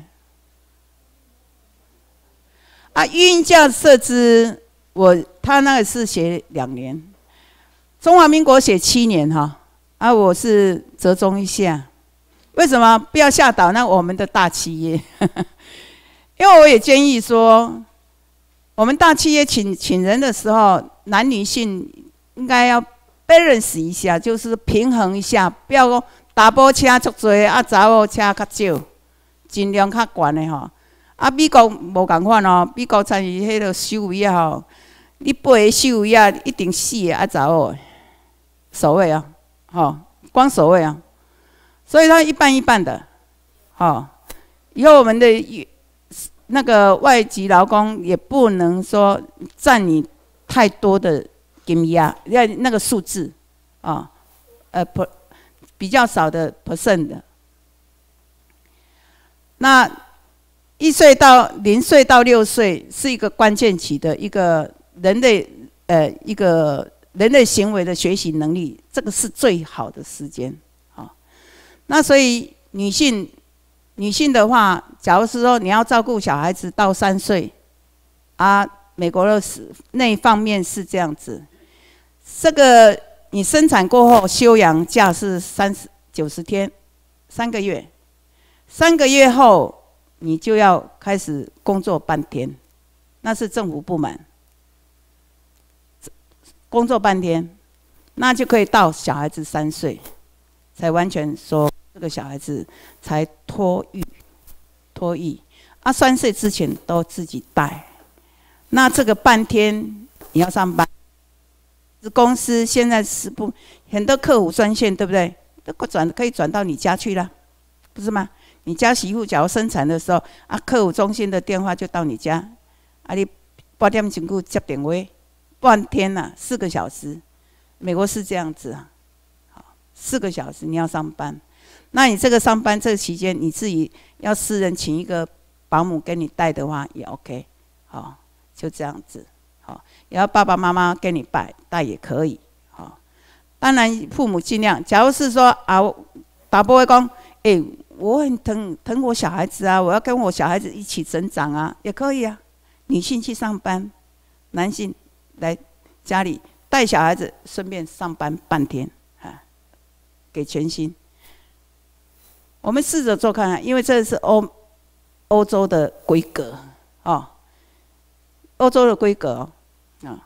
啊，孕假设置，我他那个是写两年，中华民国写七年哈，啊，我是折中一下，为什么不要吓倒那我们的大企业？因为我也建议说，我们大企业请请人的时候，男女性应该要 balance 一下，就是平衡一下，不要说查甫车足多，啊，查某车较少。尽量较悬的吼，啊，美国无共款哦，美国参与迄个兽医啊吼，你八个兽医啊，一定四个啊查某的，守卫啊，吼，光守卫啊，所以他一半一半的，吼，以后我们的那个外籍劳工也不能说占你太多的金额，要那个数字啊，呃，比较少的 percent 的。那一岁到零岁到六岁是一个关键期的一个人类呃一个人类行为的学习能力，这个是最好的时间啊。那所以女性女性的话，假如是说你要照顾小孩子到三岁啊，美国的那方面是这样子，这个你生产过后休养假是三十九十天，三个月。三个月后，你就要开始工作半天，那是政府部门。工作半天，那就可以到小孩子三岁，才完全说这个小孩子才脱育，脱育。啊，三岁之前都自己带。那这个半天你要上班，公司现在是不很多客户专线，对不对？都转可以转到你家去了，不是吗？你家媳妇假如生产的时候，啊，客户中心的电话就到你家，啊，你八点钟去接电话，半天呐、啊，四个小时，美国是这样子啊，好，四个小时你要上班，那你这个上班这个期间，你自己要私人请一个保姆给你带的话也 OK， 好，就这样子，好，也要爸爸妈妈给你带带也可以，好，当然父母尽量，假如是说啊，打波会讲，哎、欸。我很疼疼我小孩子啊，我要跟我小孩子一起成长啊，也可以啊。女性去上班，男性来家里带小孩子，顺便上班半天啊，给全薪。我们试着做看看，因为这是欧欧洲的规格哦，欧洲的规格哦啊。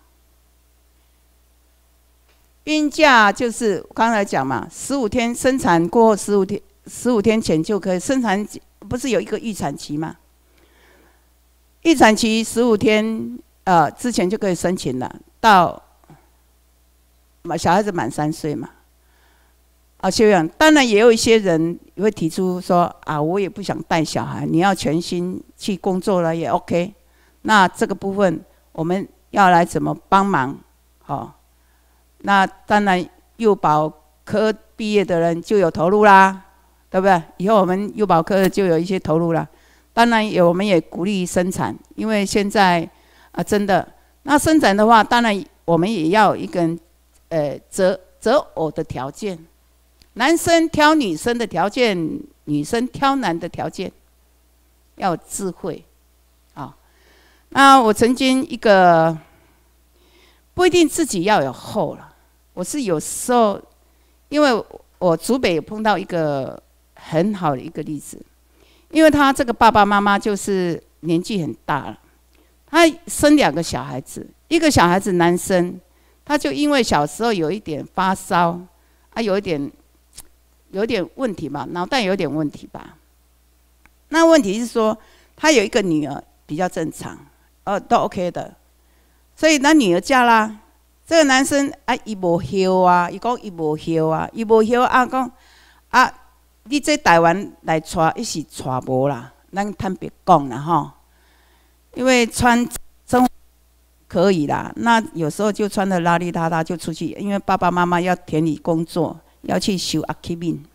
孕假就是刚才讲嘛，十五天生产过后十五天。十五天前就可以生产，不是有一个预产期吗？预产期十五天，呃，之前就可以申请了，到小孩子满三岁嘛，啊，休养。当然也有一些人会提出说，啊，我也不想带小孩，你要全心去工作了也 OK。那这个部分我们要来怎么帮忙？哦，那当然幼保科毕业的人就有投入啦。对不对？以后我们幼保科就有一些投入了，当然也我们也鼓励生产，因为现在啊真的，那生产的话，当然我们也要一个呃择择偶的条件，男生挑女生的条件，女生挑男的条件，要有智慧啊。那我曾经一个不一定自己要有后了，我是有时候因为我竹北有碰到一个。很好的一个例子，因为他这个爸爸妈妈就是年纪很大了，他生两个小孩子，一个小孩子男生，他就因为小时候有一点发烧，啊，有一点有一点问题吧，脑袋有点问题吧。那问题是说，他有一个女儿， 比较正常，呃，都 OK 的。所以咱女儿嫁啦，这个男生啊，伊无休啊，伊讲伊无休啊，伊无休啊，讲啊，你这台湾来娶，伊是娶无啦，咱坦白讲啦吼，因为穿生可以啦，那有时候就穿得邋里邋遢就出去，因为爸爸妈妈要田里工作，要去收阿基面。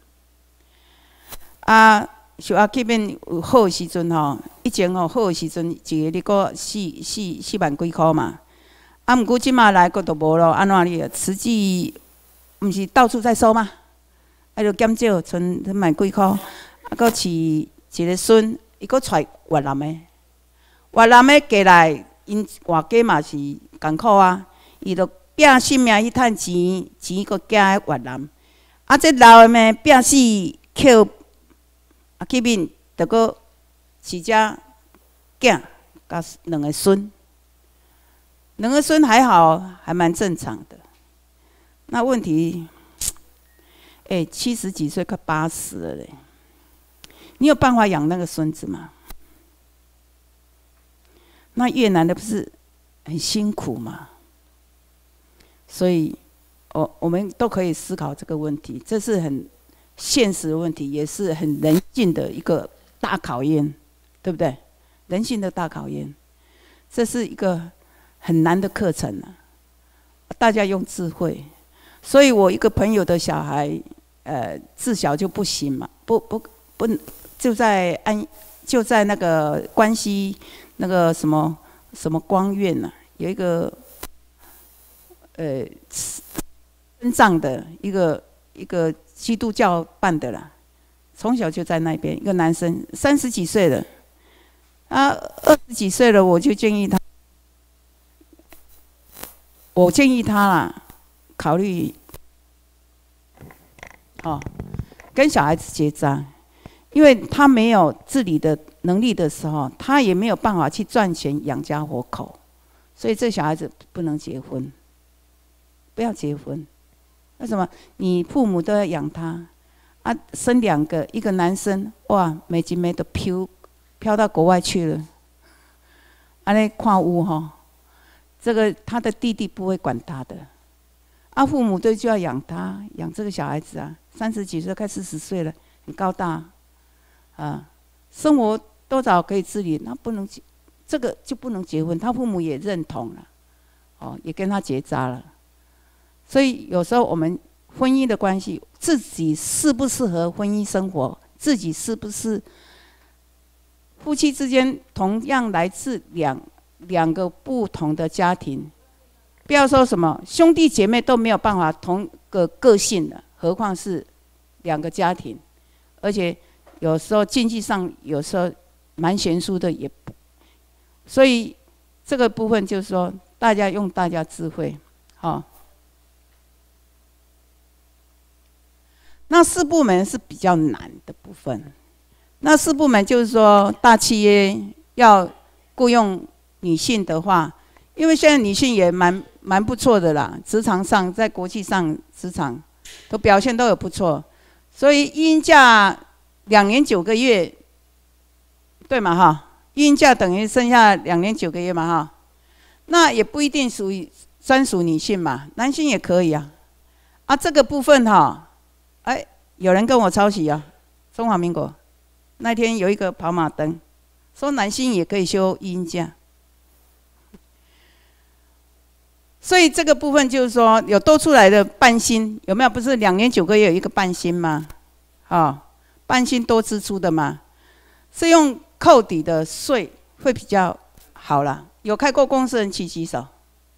啊，收阿基面有好的时阵吼，以前吼好的时阵一个你个四四四万几箍嘛。啊，毋过即马来个都无咯，安怎哩？慈济毋是到处在收吗？啊，就减少，剩剩万几箍。啊，搁饲一个孙，伊搁带越南的，越南的过来，因外家嘛是艰苦啊，伊就拼性命去趁钱，钱搁寄越南。啊，这老的呢，拼死捡啊，去面着搁饲只囝，甲两个孙。两个孙还好，还蛮正常的。那问题，哎、欸，七十几岁快八十了嘞，你有办法养那个孙子吗？那越南的不是很辛苦吗？所以，我我们都可以思考这个问题，这是很现实的问题，也是很人性的一个大考验，对不对？人性的大考验，这是一个很难的课程啊，大家用智慧。所以我一个朋友的小孩，呃，自小就不行嘛，不不不，就在安就在那个关西那个什么什么光院呐、啊，有一个呃深藏的一个一个基督教办的啦，从小就在那边，一个男生三十几岁了，啊，二十几岁了，我就建议他。我建议他啦，考虑，哦，跟小孩子结扎，因为他没有自理的能力的时候，他也没有办法去赚钱养家活口，所以这小孩子不能结婚，不要结婚。为什么？你父母都要养他，啊，生两个，一个男生，哇，美金美都飘飘到国外去了，安尼看有吼。这个他的弟弟不会管他的，啊，父母对就要养他，养这个小孩子啊，三十几岁快四十岁了，很高大，啊，生活多少可以自理，那不能这个就不能结婚，他父母也认同了，哦，也跟他结扎了，所以有时候我们婚姻的关系，自己适不适合婚姻生活，自己是不是夫妻之间同样来自两。两个不同的家庭，不要说什么兄弟姐妹都没有办法同个个性的，何况是两个家庭，而且有时候经济上有时候蛮悬殊的，也不，所以这个部分就是说，大家用大家智慧，好、哦。那四部门是比较难的部分，那四部门就是说，大企业要雇佣。女性的话，因为现在女性也蛮蛮不错的啦，职场上在国际上职场都表现都有不错，所以孕假两年九个月，对嘛哈？孕假等于剩下两年九个月嘛哈？那也不一定属于专属女性嘛，男性也可以啊。啊，这个部分哈，哎，有人跟我抄袭啊，中华民国那天有一个跑马灯，说男性也可以休孕假。所以这个部分就是说，有多出来的半薪有没有？不是两年九个月有一个半薪吗？啊、哦，半薪多支出的嘛，是用扣抵的税会比较好啦。有开过公司的人举举手。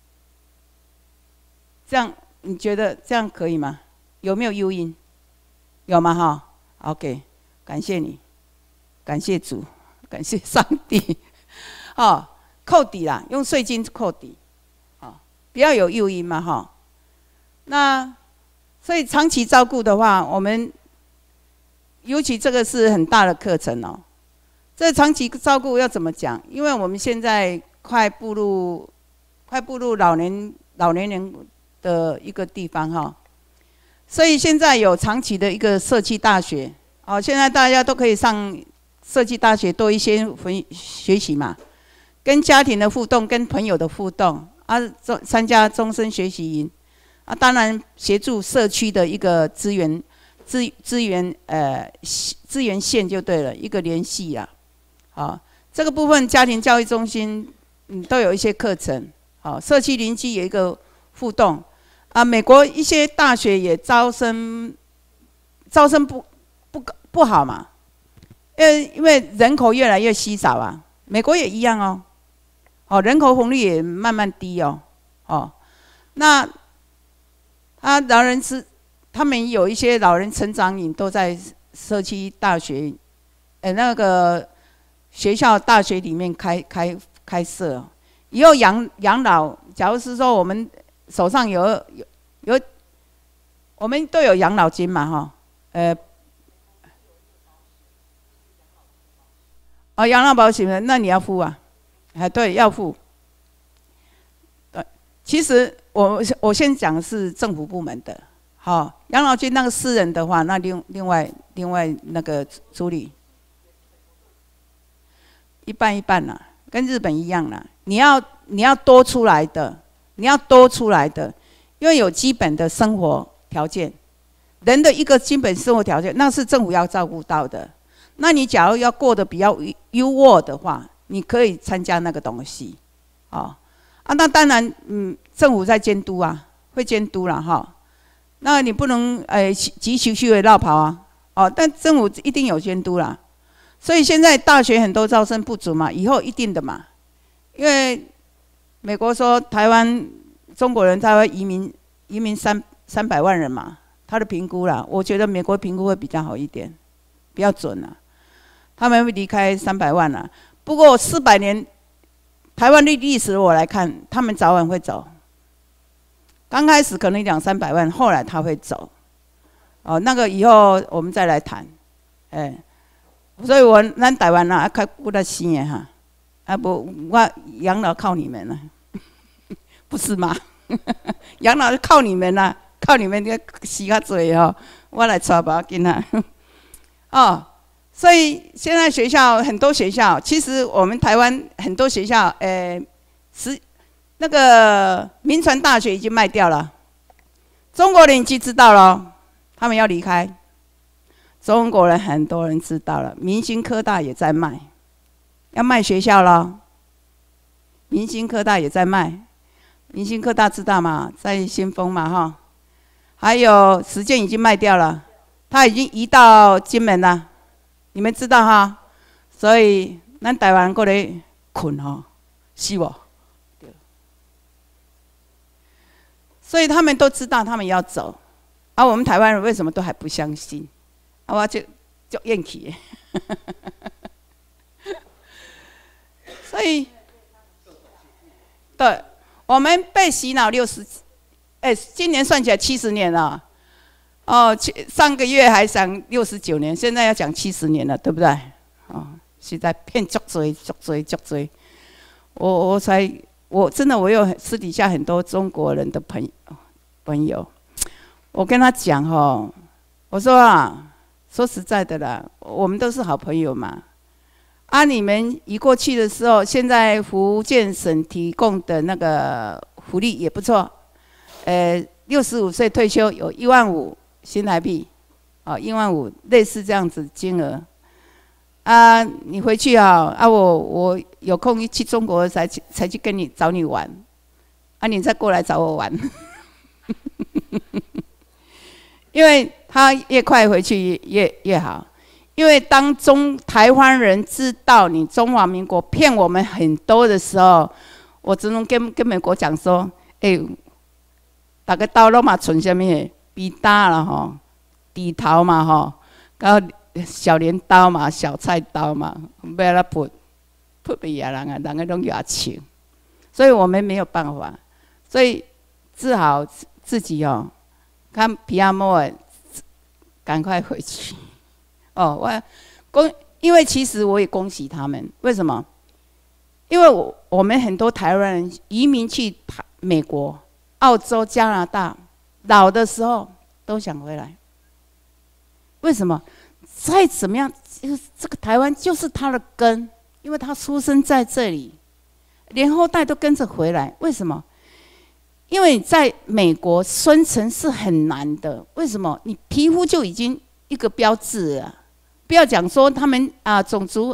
这样你觉得这样可以吗？有没有诱因？有吗？哈 ，OK， 感谢你，感谢主，感谢上帝。哦，扣抵啦，用税金扣抵。比较有诱因嘛，哈。那所以长期照顾的话，我们尤其这个是很大的课程哦。这长期照顾要怎么讲？因为我们现在快步入快步入老年老年人的一个地方哈，所以现在有长期的一个社区大学哦，现在大家都可以上社区大学多一些学习嘛。 跟家庭的互动，跟朋友的互动啊，参加终身学习营啊，当然协助社区的一个资源资资源呃资源线就对了，一个联系啊。好，这个部分家庭教育中心嗯都有一些课程。好，社区邻居有一个互动啊。美国一些大学也招生招生不不不好嘛，因为因为人口越来越稀少啊。美国也一样哦。哦，人口红利也慢慢低哦。哦，那啊，老人是他们有一些老人成长营都在社区大学，呃，那个学校大学里面开开开设。以后养养老，假如是说我们手上有有有，我们都有养老金嘛，哈，呃，哦，养老保险，那你要付啊。哎，对，要付。对，其实我我先讲的是政府部门的，好，养老金那个私人的话，那另另外另外那个处理，一半一半啦，跟日本一样啦。你要你要多出来的，你要多出来的，因为有基本的生活条件，人的一个基本生活条件，那是政府要照顾到的。那你假如要过得比较优渥的话，你可以参加那个东西，哦，啊，那当然，嗯，政府在监督啊，会监督啦，哈。那你不能，诶，急求去绕跑啊，哦，但政府一定有监督啦。所以现在大学很多招生不足嘛，以后一定的嘛，因为美国说台湾中国人他会移民移民三三百万人嘛，他的评估啦，我觉得美国评估会比较好一点，比较准啦，他们会离开三百万啦。不过四百年台湾的历史我来看，他们早晚会走。刚开始可能两三百万，后来他会走。哦，那个以后我们再来谈。哎，所以我咱台湾啊，较顾得生的哈，啊不，我养老靠你们了，不是吗？养老靠你们啦，靠你们个死较多哦，我来带把囡仔。哦。所以现在学校很多学校，其实我们台湾很多学校，呃，是那个民传大学已经卖掉了，中国人已经知道了，他们要离开。中国人很多人知道了，明星科大也在卖，要卖学校了。明星科大也在卖，明星科大知道吗？在新丰嘛，哈。还有实践已经卖掉了，他已经移到金门了。你们知道哈，所以咱台湾过来困哈，是不？所以他们都知道他们要走，而、啊、我们台湾人为什么都还不相信？啊，我就就厌气。所以，对，我们被洗脑六十，哎，今年算起来七十年了。哦，上个月还讲六十九年，现在要讲七十年了，对不对？哦，实在骗足多、足多、足多。我我才我真的我有私底下很多中国人的朋友朋友，我跟他讲哦，我说啊，说实在的啦，我们都是好朋友嘛。啊，你们移过去的时候，现在福建省提供的那个福利也不错，呃，六十五岁退休有一万五。新台币，哦，一万五，类似这样子金额。啊，你回去啊，啊我我有空一去中国才去才去跟你找你玩，啊你再过来找我玩，因为他越快回去越越好，因为当中台湾人知道你中华民国骗我们很多的时候，我只能跟跟美国讲说，哎、欸，大家刀拢嘛存什么？笔刀啦吼，底头嘛吼，到小镰刀嘛，小菜刀嘛，要来扑扑别人啊，人个拢牙青，所以我们没有办法，所以只好自己哦，看皮亚莫赶快回去。哦，我恭，因为其实我也恭喜他们，为什么？因为我我们很多台湾人移民去美国、澳洲、加拿大。老的时候都想回来，为什么？再怎么样，就是这个台湾就是他的根，因为他出生在这里， 连后代都跟着回来。为什么？因为在美国生存是很难的。为什么？你皮肤就已经一个标志了，不要讲说他们啊种族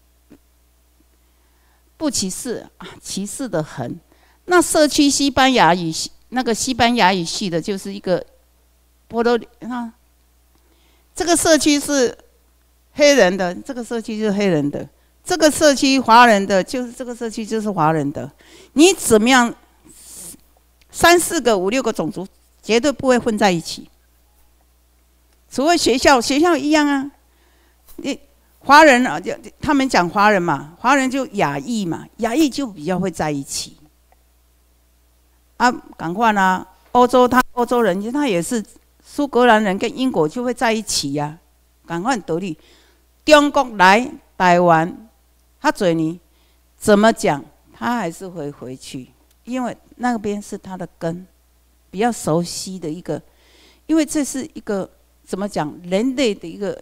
不歧视啊，歧视的很。那社区西班牙语那个西班牙语系的，就是一个波多啊，这个社区是黑人的，这个社区就是黑人的，这个社区华人的，就是这个社区就是华人的。你怎么样？三四个、五六个种族绝对不会混在一起，除非学校，学校一样啊。你华人啊，他们讲华人嘛，华人就亚裔嘛，亚裔就比较会在一起。啊，赶快啦！欧洲他欧洲人，他也是苏格兰人跟英国就会在一起呀、啊，赶快得力。中国来台湾，他嘴里怎么讲，他还是会回去。因为那边是他的根，比较熟悉的一个，因为这是一个怎么讲，人类的一个，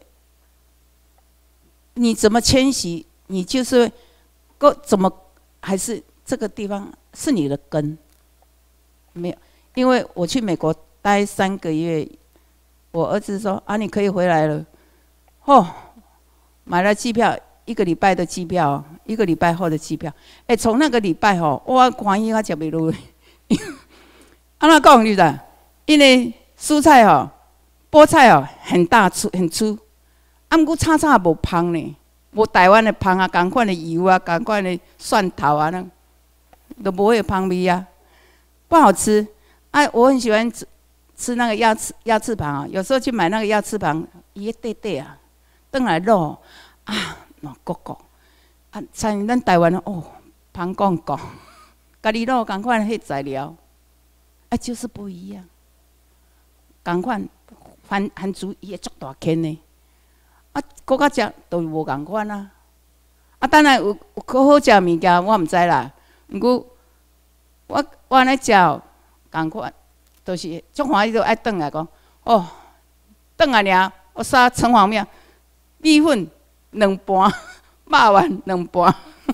你怎么迁徙，你就是够怎么还是这个地方是你的根，没有，因为我去美国待三个月，我儿子说啊，你可以回来了，哦，买了机票。一个礼拜的机票，一个礼拜后的机票，哎、欸，从那个礼拜吼，我欢喜到吃不落。安怎讲你知？因为蔬菜吼，菠菜吼很大粗很粗，啊，毋过炒炒无香呢，无台湾的香啊，同款的油啊，同款的蒜头啊，那都不会有香味啊，不好吃。啊，我很喜欢吃吃那个鸭翅鸭翅膀啊，有时候去买那个鸭翅膀，伊个块块啊，炖来肉啊。国国啊，像咱台湾哦，香港港，家己肉同款迄材料，啊，就是不一样。同款番番薯伊会足大颗呢，啊，搁较食都无同款啊。啊，当然有有可好食物件，我毋知啦。毋过我我安尼食同款，都、就是足欢喜都爱转来讲，哦，转来尔，我杀葱黄面、米粉。两盘，肉丸两盘，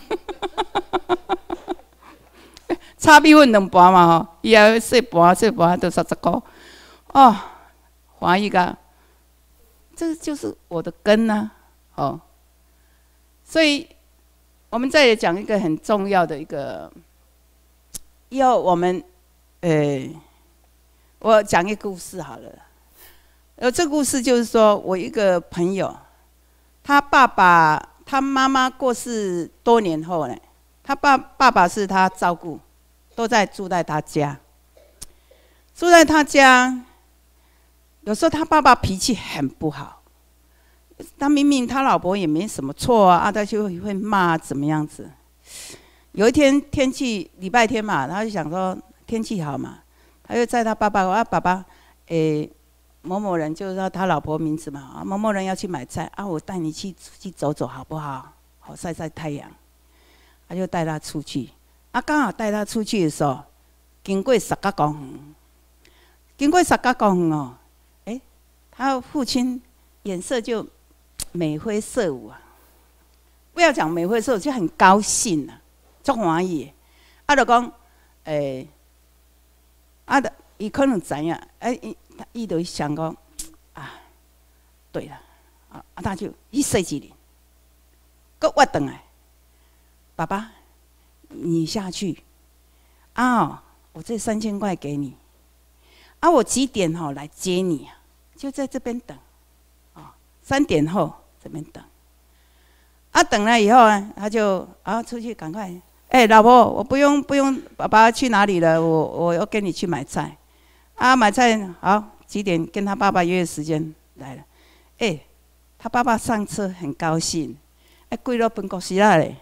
炒米粉两盘嘛吼，伊也细盘细盘都三十块，哦，欢喜个，这就是我的根呐、啊，哦，所以我们再讲一个很重要的一个，以后我们，呃，我讲一个故事好了，呃，这个故事就是说我一个朋友。他爸爸、他妈妈过世多年后呢，他爸爸爸是他照顾，都在住在他家。住在他家，有时候他爸爸脾气很不好，他明明他老婆也没什么错啊，啊他就会骂怎么样子。有一天天气礼拜天嘛，他就想说天气好嘛，他就载他爸爸说啊，爸爸，诶。某某人就是说他老婆名字嘛，啊，某某人要去买菜啊，我带你去出去走走好不好？好晒晒太阳，他就带他出去。啊，刚好带他出去的时候，经过十角公园，经过十角公园哦，哎、欸，他父亲脸色就眉飞色舞啊，不要讲眉飞色舞，就很高兴啊，足欢喜。啊，就讲，诶、欸，啊，伊可能知影，哎、欸。伊就想讲啊，对了，啊，他就一说一年，搁我等来，爸爸，你下去，啊，我这三千块给你，啊，我几点吼来接你啊？就在这边等，啊，三点后这边等，啊，等了以后呢，他就啊出去赶快，哎、欸，老婆，我不用不用，爸爸去哪里了？我我要跟你去买菜。啊，买菜好，几点跟他爸爸约时间来了？哎、欸，他爸爸上车很高兴，哎，跪到本国希腊嘞。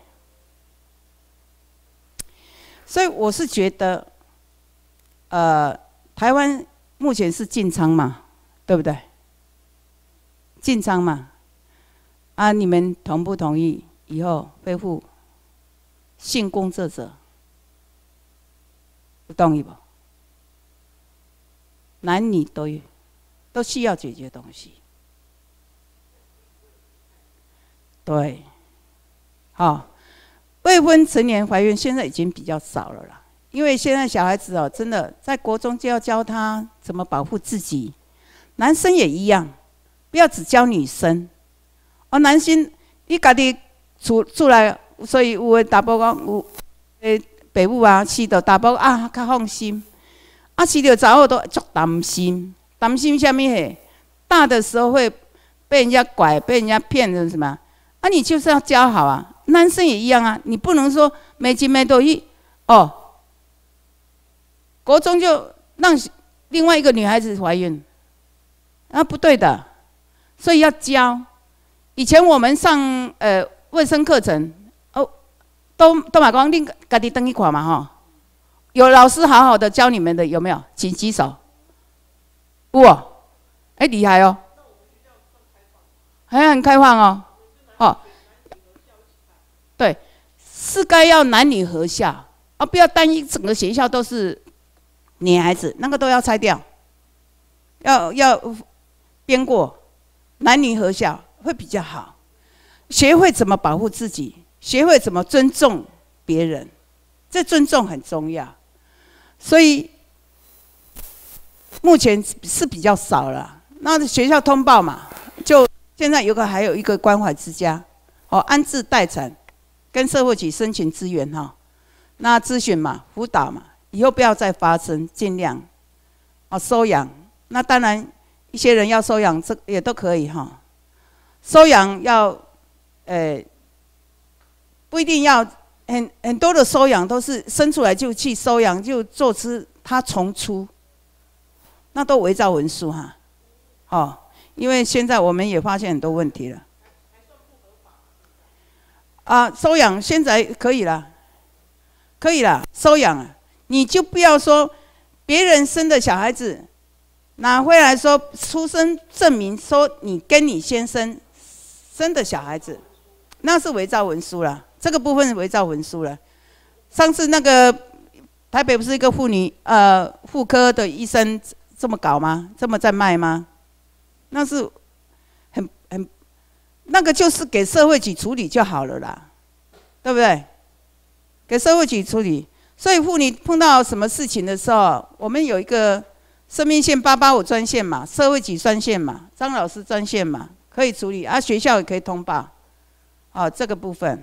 所以我是觉得，呃，台湾目前是禁娼嘛，对不对？禁娼嘛，啊，你们同不同意以后恢复性工作者？不同意不？男女都有，都需要解决东西。对，好、哦， 未婚成年怀孕现在已经比较少了啦，因为现在小孩子哦，真的在国中就要教他怎么保护自己，男生也一样，不要只教女生。哦，男生你家己厝厝内，所以有的查甫讲有诶爸母啊，饲到查甫啊较放心，啊饲到查某都足担心，担心什么嘿？大的时候会被人家拐，被人家骗成什么？啊，你就是要教好啊。男生也一样啊，你不能说没经没多一哦，国中就让另外一个女孩子怀孕，啊不对的，所以要教。以前我们上呃卫生课程，哦，都都嘛讲，恁家己登去看嘛吼，有老师好好的教你们的有没有？请举手。有哦，哎厉害哦，还很开放哦，哦。对，是该要男女合校，啊，不要单一整个学校都是女孩子，那个都要拆掉，要要编过，男女合校会比较好。学会怎么保护自己，学会怎么尊重别人，这尊重很重要。所以目前是比较少了。那学校通报嘛，就现在有个还有一个关怀之家，哦，安置待产。跟社会局申请资源哈，那咨询嘛、辅导嘛，以后不要再发生，尽量哦收养。那当然，一些人要收养，这也都可以哈。收养要，呃，不一定要很很多的收养都是生出来就去收养，就做出他重出，那都伪造文书哈。哦，因为现在我们也发现很多问题了。啊，收养现在可以了，可以了，收养啊，你就不要说别人生的小孩子拿回来说出生证明说你跟你先生生的小孩子，那是伪造文书了，这个部分是伪造文书了。上次那个台北不是一个妇女呃妇科的医生这么搞吗？这么在卖吗？那是很很。那个就是给社会局处理就好了啦，对不对？给社会局处理。所以妇女碰到什么事情的时候，我们有一个生命线八八五专线嘛，社会局专线嘛，张老师专线嘛，可以处理啊。学校也可以通报，哦，这个部分。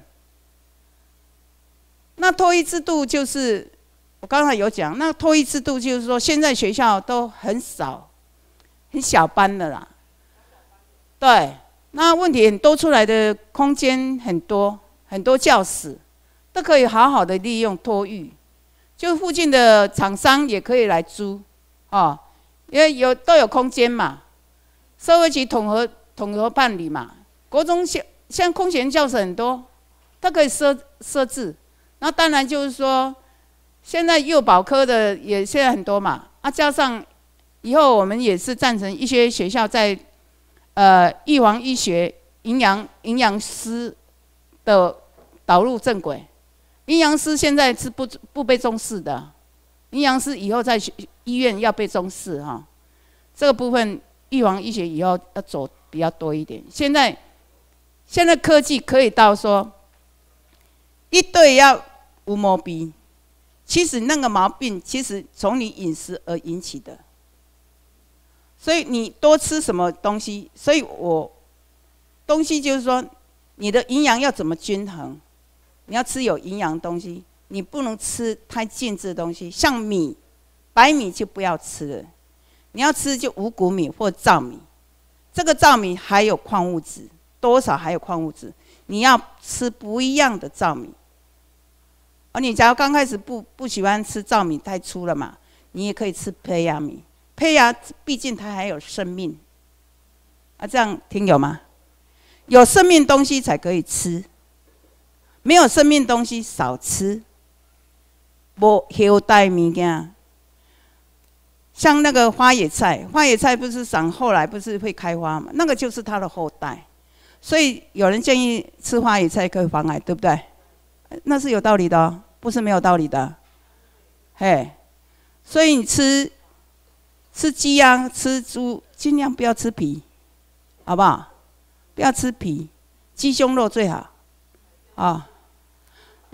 那托育制度就是我刚才有讲，那托育制度就是说，现在学校都很少，很小班的啦，对。那问题很多出来的空间很多，很多教室都可以好好的利用托育，就附近的厂商也可以来租，哦，因为有都有空间嘛，社会局统合统合办理嘛，国中像像空闲教室很多，它可以设设置。那当然就是说，现在幼保科的也现在很多嘛，啊，加上以后我们也是赞成一些学校在。呃，预防医学营养营养师的导入正轨，营养师现在是不不被重视的，营养师以后在医院要被重视哈。这个部分预防医学以后要走比较多一点。现在现在科技可以到说，一对要无毛病，其实那个毛病其实从你饮食而引起的。所以你多吃什么东西？所以我东西就是说，你的营养要怎么均衡？你要吃有营养的东西，你不能吃太精致的东西，像米、白米就不要吃了。你要吃就五谷米或糙米，这个糙米还有矿物质，多少还有矿物质，你要吃不一样的糙米。而你假如刚开始不不喜欢吃糙米太粗了嘛，你也可以吃胚芽米。胚芽毕竟它还有生命，啊，这样听有吗？有生命东西才可以吃，没有生命东西少吃。无后代物件，像那个花野菜，花野菜不是长后来不是会开花嘛？那个就是它的后代，所以有人建议吃花野菜可以防癌，对不对？那是有道理的哦，不是没有道理的。嘿，所以你吃。吃鸡啊，吃猪，尽量不要吃皮，好不好？不要吃皮，鸡胸肉最好，啊、哦。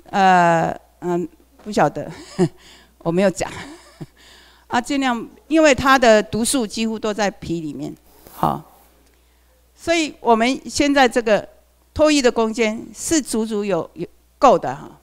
呃嗯，不晓得，我没有讲。啊，尽量，因为它的毒素几乎都在皮里面，好，所以我们现在这个脱衣的空间是足足有有够的哈。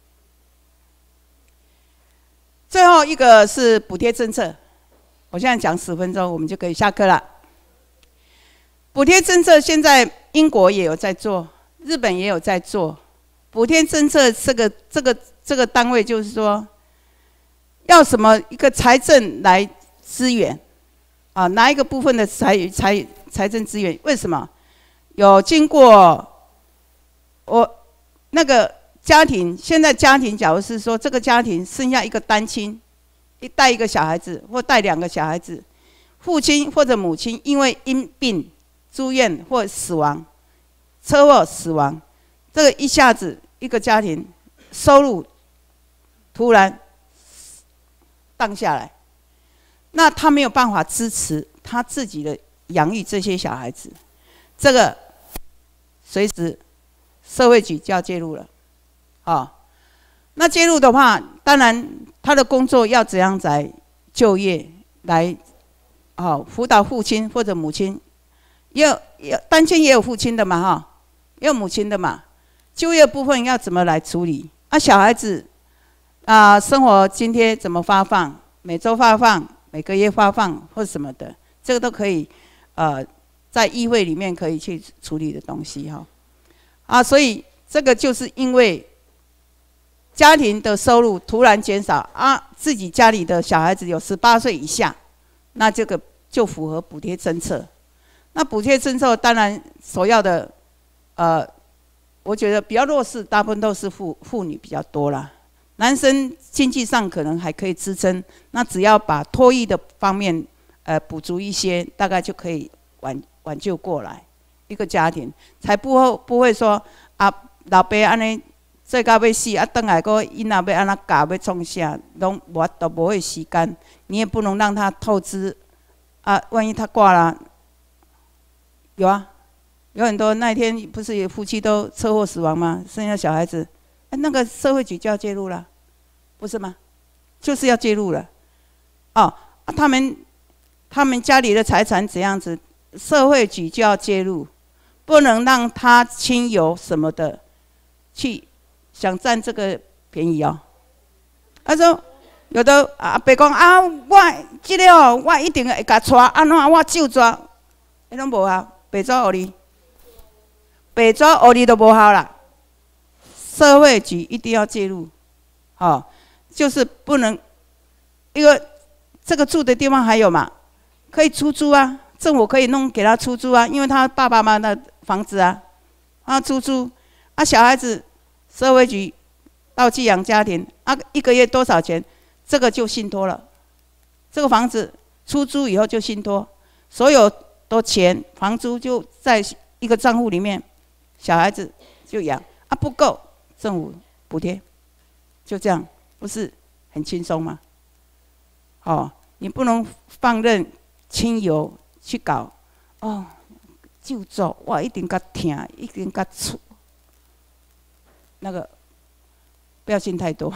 最后一个是补贴政策，我现在讲十分钟，我们就可以下课了。补贴政策现在英国也有在做，日本也有在做。补贴政策这个这个这个单位就是说。要什么一个财政来支援啊？哪一个部分的财财财政资源？为什么？有经过我那个家庭，现在家庭假如是说这个家庭剩下一个单亲，一带一个小孩子或带两个小孩子，父亲或者母亲因为因病住院或死亡、车祸死亡，这个一下子一个家庭收入突然荡下来，那他没有办法支持他自己的养育这些小孩子，这个随时社会局就要介入了，哦，那介入的话，当然他的工作要怎样来就业，来哦辅导父亲或者母亲，也有也单亲也有父亲的嘛哈、哦，也有母亲的嘛，就业部分要怎么来处理？啊，小孩子。啊，生活津贴怎么发放？每周发放、每个月发放或什么的，这个都可以，呃，在议会里面可以去处理的东西哈。啊，所以这个就是因为家庭的收入突然减少啊，自己家里的小孩子有十八岁以下，那这个就符合补贴政策。那补贴政策当然首要的，呃，我觉得比较弱势，大部分都是妇妇女比较多啦。男生经济上可能还可以支撑，那只要把脱衣的方面，呃，补足一些，大概就可以挽挽救过来一个家庭，才不会不会说啊，老爸安尼做到要死，啊，等来个囡仔要安怎教要创啥，拢无都无会时间，你也不能让他透支，啊，万一他挂了，有啊，有很多那一天不是有夫妻都车祸死亡吗？生下小孩子。那个社会局就要介入了，不是吗？就是要介入了，哦，啊、他们他们家里的财产怎样子，社会局就要介入，不能让他亲友什么的去想占这个便宜哦。他说有的阿伯讲啊，我这个哦，我一定会甲带，安怎我就抓，迄拢无效，白纸黑字，白纸黑字都无效啦。社会局一定要介入，哦，就是不能，因为这个住的地方还有嘛，可以出租啊，政府可以弄给他出租啊，因为他爸爸妈妈的房子啊，啊出租，啊小孩子，社会局到寄养家庭啊，一个月多少钱，这个就信托了，这个房子出租以后就信托，所有的钱房租就在一个账户里面，小孩子就养啊，不够。政府补贴，就这样，不是很轻松吗？哦，你不能放任亲友去搞，哦，就做我一定甲听，一定甲出，那个不要信太多，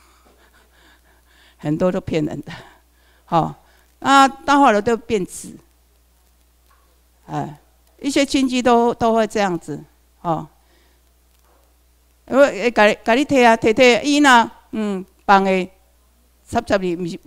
很多都骗人的，好、哦，啊，到后来都变质，哎，一些亲戚都都会这样子，哦。我会甲你甲你摕啊，摕摕伊若嗯放个插插哩，毋是，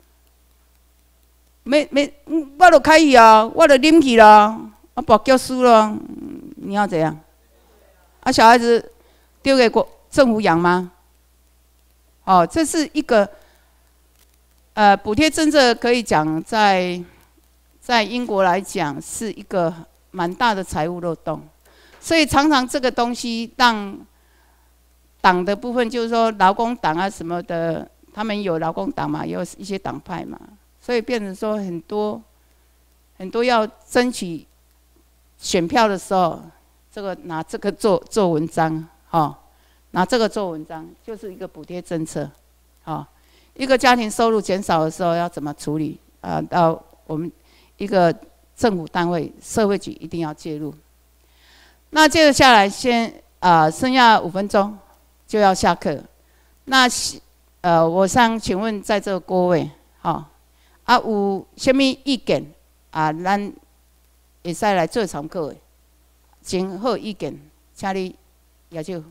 没没，我就开去啊，我就啉去啦，啊跋脚输了，你要怎样？啊，小孩子丢给国政府养吗？哦，这是一个呃补贴政策，可以讲在在英国来讲是一个蛮大的财务漏洞，所以常常这个东西让。党的部分就是说，劳工党啊什么的，他们有劳工党嘛，也有一些党派嘛，所以变成说很多很多要争取选票的时候，这个拿这个做做文章，哦，拿这个做文章，就是一个补贴政策，哦，一个家庭收入减少的时候要怎么处理啊？到我们一个政府单位、社会局一定要介入。那接着下来先啊、呃，剩下五分钟。 就要下课。那呃，我想请问在座各位，吼、哦，啊有啥物意见啊？咱会使来做参考的，真好意见，请你举手。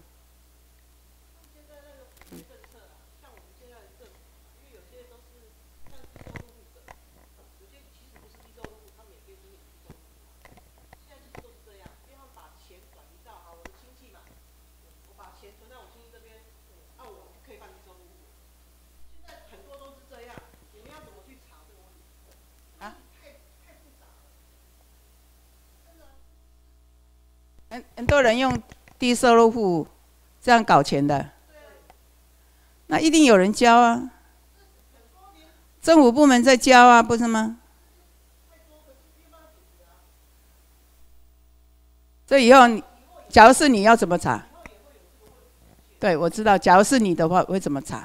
很很多人用低收入户这样搞钱的，那一定有人教啊，政府部门在教啊，不是吗？所以以后，假如是你要怎么查？对，我知道，假如是你的话，会怎么查？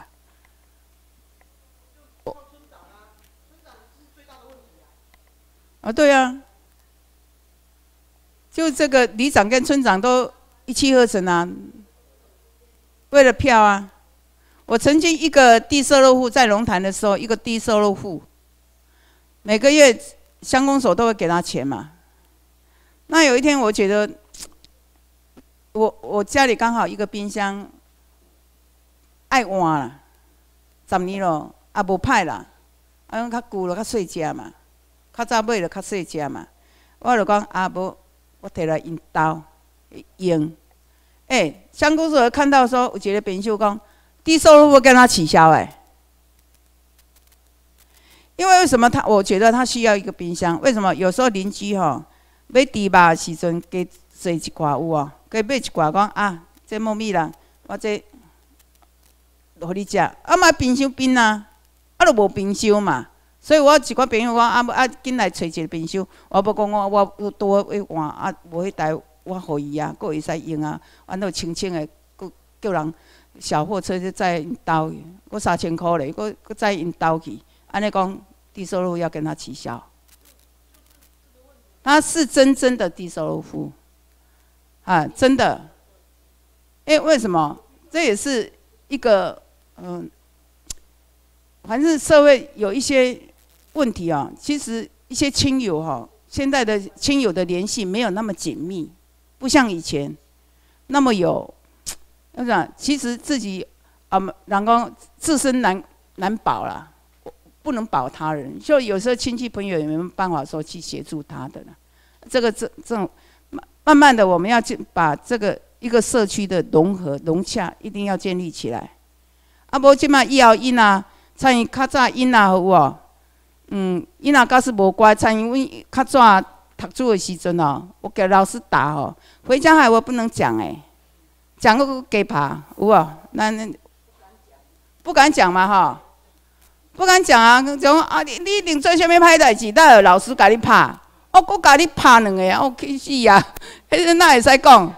啊，对啊。 就这个里长跟村长都一气呵成啊，为了票啊！我曾经一个低收入户在龙潭的时候，一个低收入户，每个月乡公所都会给他钱嘛。那有一天我觉得，我我家里刚好一个冰箱爱换啦，十年咯，啊无歹啦，啊用较旧了较细只嘛，较早买了较细只嘛，我就讲啊无。 我摕来因兜用，哎、欸，乡公所看到说，有一个朋友讲，低收入户跟他取消哎、欸，因为为什么他？我觉得他需要一个冰箱，为什么？有时候邻居吼买猪肉时阵，加做一寡有哦，加买一寡讲啊，这糯米啦，我这，互你食，啊嘛冰箱冰啊，啊都无冰箱嘛。 所以我一个朋友讲啊啊，紧来找一个冰箱。我无讲我我有多会换啊，无迄台我互伊啊，佫会使用啊。安那清清的，佫叫人小货车就载因兜，佫三千箍咧，佫佫载因兜去。安尼讲低收入要跟他取消，他是真正的低收入户啊，真的。因为为什么？这也是一个嗯，反正社会有一些。 问题啊，其实一些亲友哈，现在的亲友的联系没有那么紧密，不像以前那么有。我想，其实自己啊，人讲自身难难保啦，不能保他人。就有时候亲戚朋友也没有办法说去协助他的了。这个这这种慢慢的，我们要把这个一个社区的融合融洽，一定要建立起来。啊，无即马以后因啊，参与较早因啊有无？ 嗯，伊若假使无乖，参因阮较早读书的时阵哦，我给老师打哦，回家还我不能讲哎，讲个给爬有无？那那不敢讲嘛哈，不敢讲啊，讲啊你你一定做啥物歹代志，等下老师甲你拍，我搁甲你拍两个啊，我去死啊！迄个哪会使讲？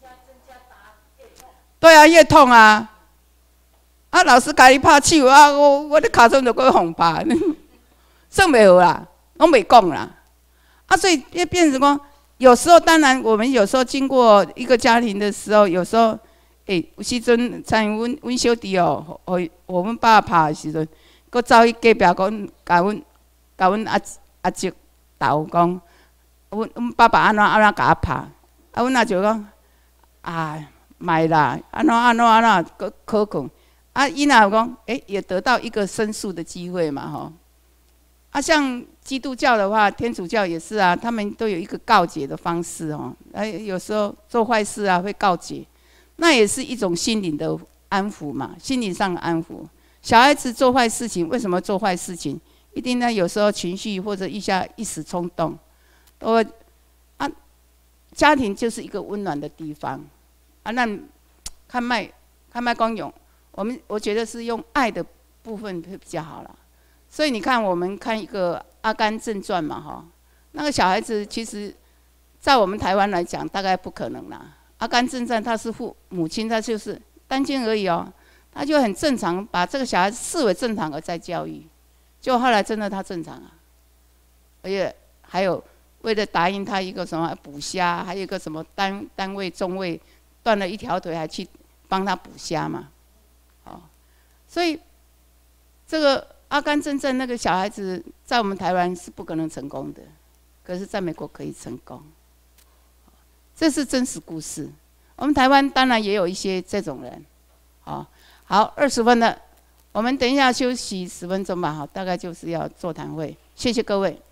对啊，越痛啊！啊，老师甲你拍手啊，我我的卡上就搁互拍。算袂好啦，拢袂讲啦。啊，所以变变成讲，有时候当然我们有时候经过一个家庭的时候，有时候，诶、欸，有时阵像阮阮小弟哦，互互阮爸拍的时阵，佮走去隔壁讲，甲阮甲阮阿阿叔斗讲，阮阮爸爸安怎安怎甲我拍，啊，阮阿叔讲，啊，卖啦，安怎安怎安怎，佮可可，啊，伊若讲，诶、欸，也得到一个申诉的机会嘛，吼。 啊，像基督教的话，天主教也是啊，他们都有一个告解的方式哦。哎，有时候做坏事啊，会告解，那也是一种心灵的安抚嘛，心灵上的安抚。小孩子做坏事情，为什么做坏事情？一定呢，有时候情绪或者一下一时冲动，都会啊，家庭就是一个温暖的地方啊。那看麦看麦光勇，我们我觉得是用爱的部分会比较好了。 所以你看，我们看一个《阿甘正传》嘛，哈，那个小孩子其实，在我们台湾来讲，大概不可能啦。《阿甘正传》他是父母亲，他就是单亲而已哦，他就很正常，把这个小孩子视为正常而在教育，就后来真的他正常啊，而且还有为了答应他一个什么捕虾，还有一个什么单单位中尉断了一条腿，还去帮他捕虾嘛，哦，所以这个阿甘正正那个小孩子在我们台湾是不可能成功的，可是在美国可以成功，这是真实故事。我们台湾当然也有一些这种人，好，好，二十分了，我们等一下休息十分钟吧，好，大概就是要座谈会，谢谢各位。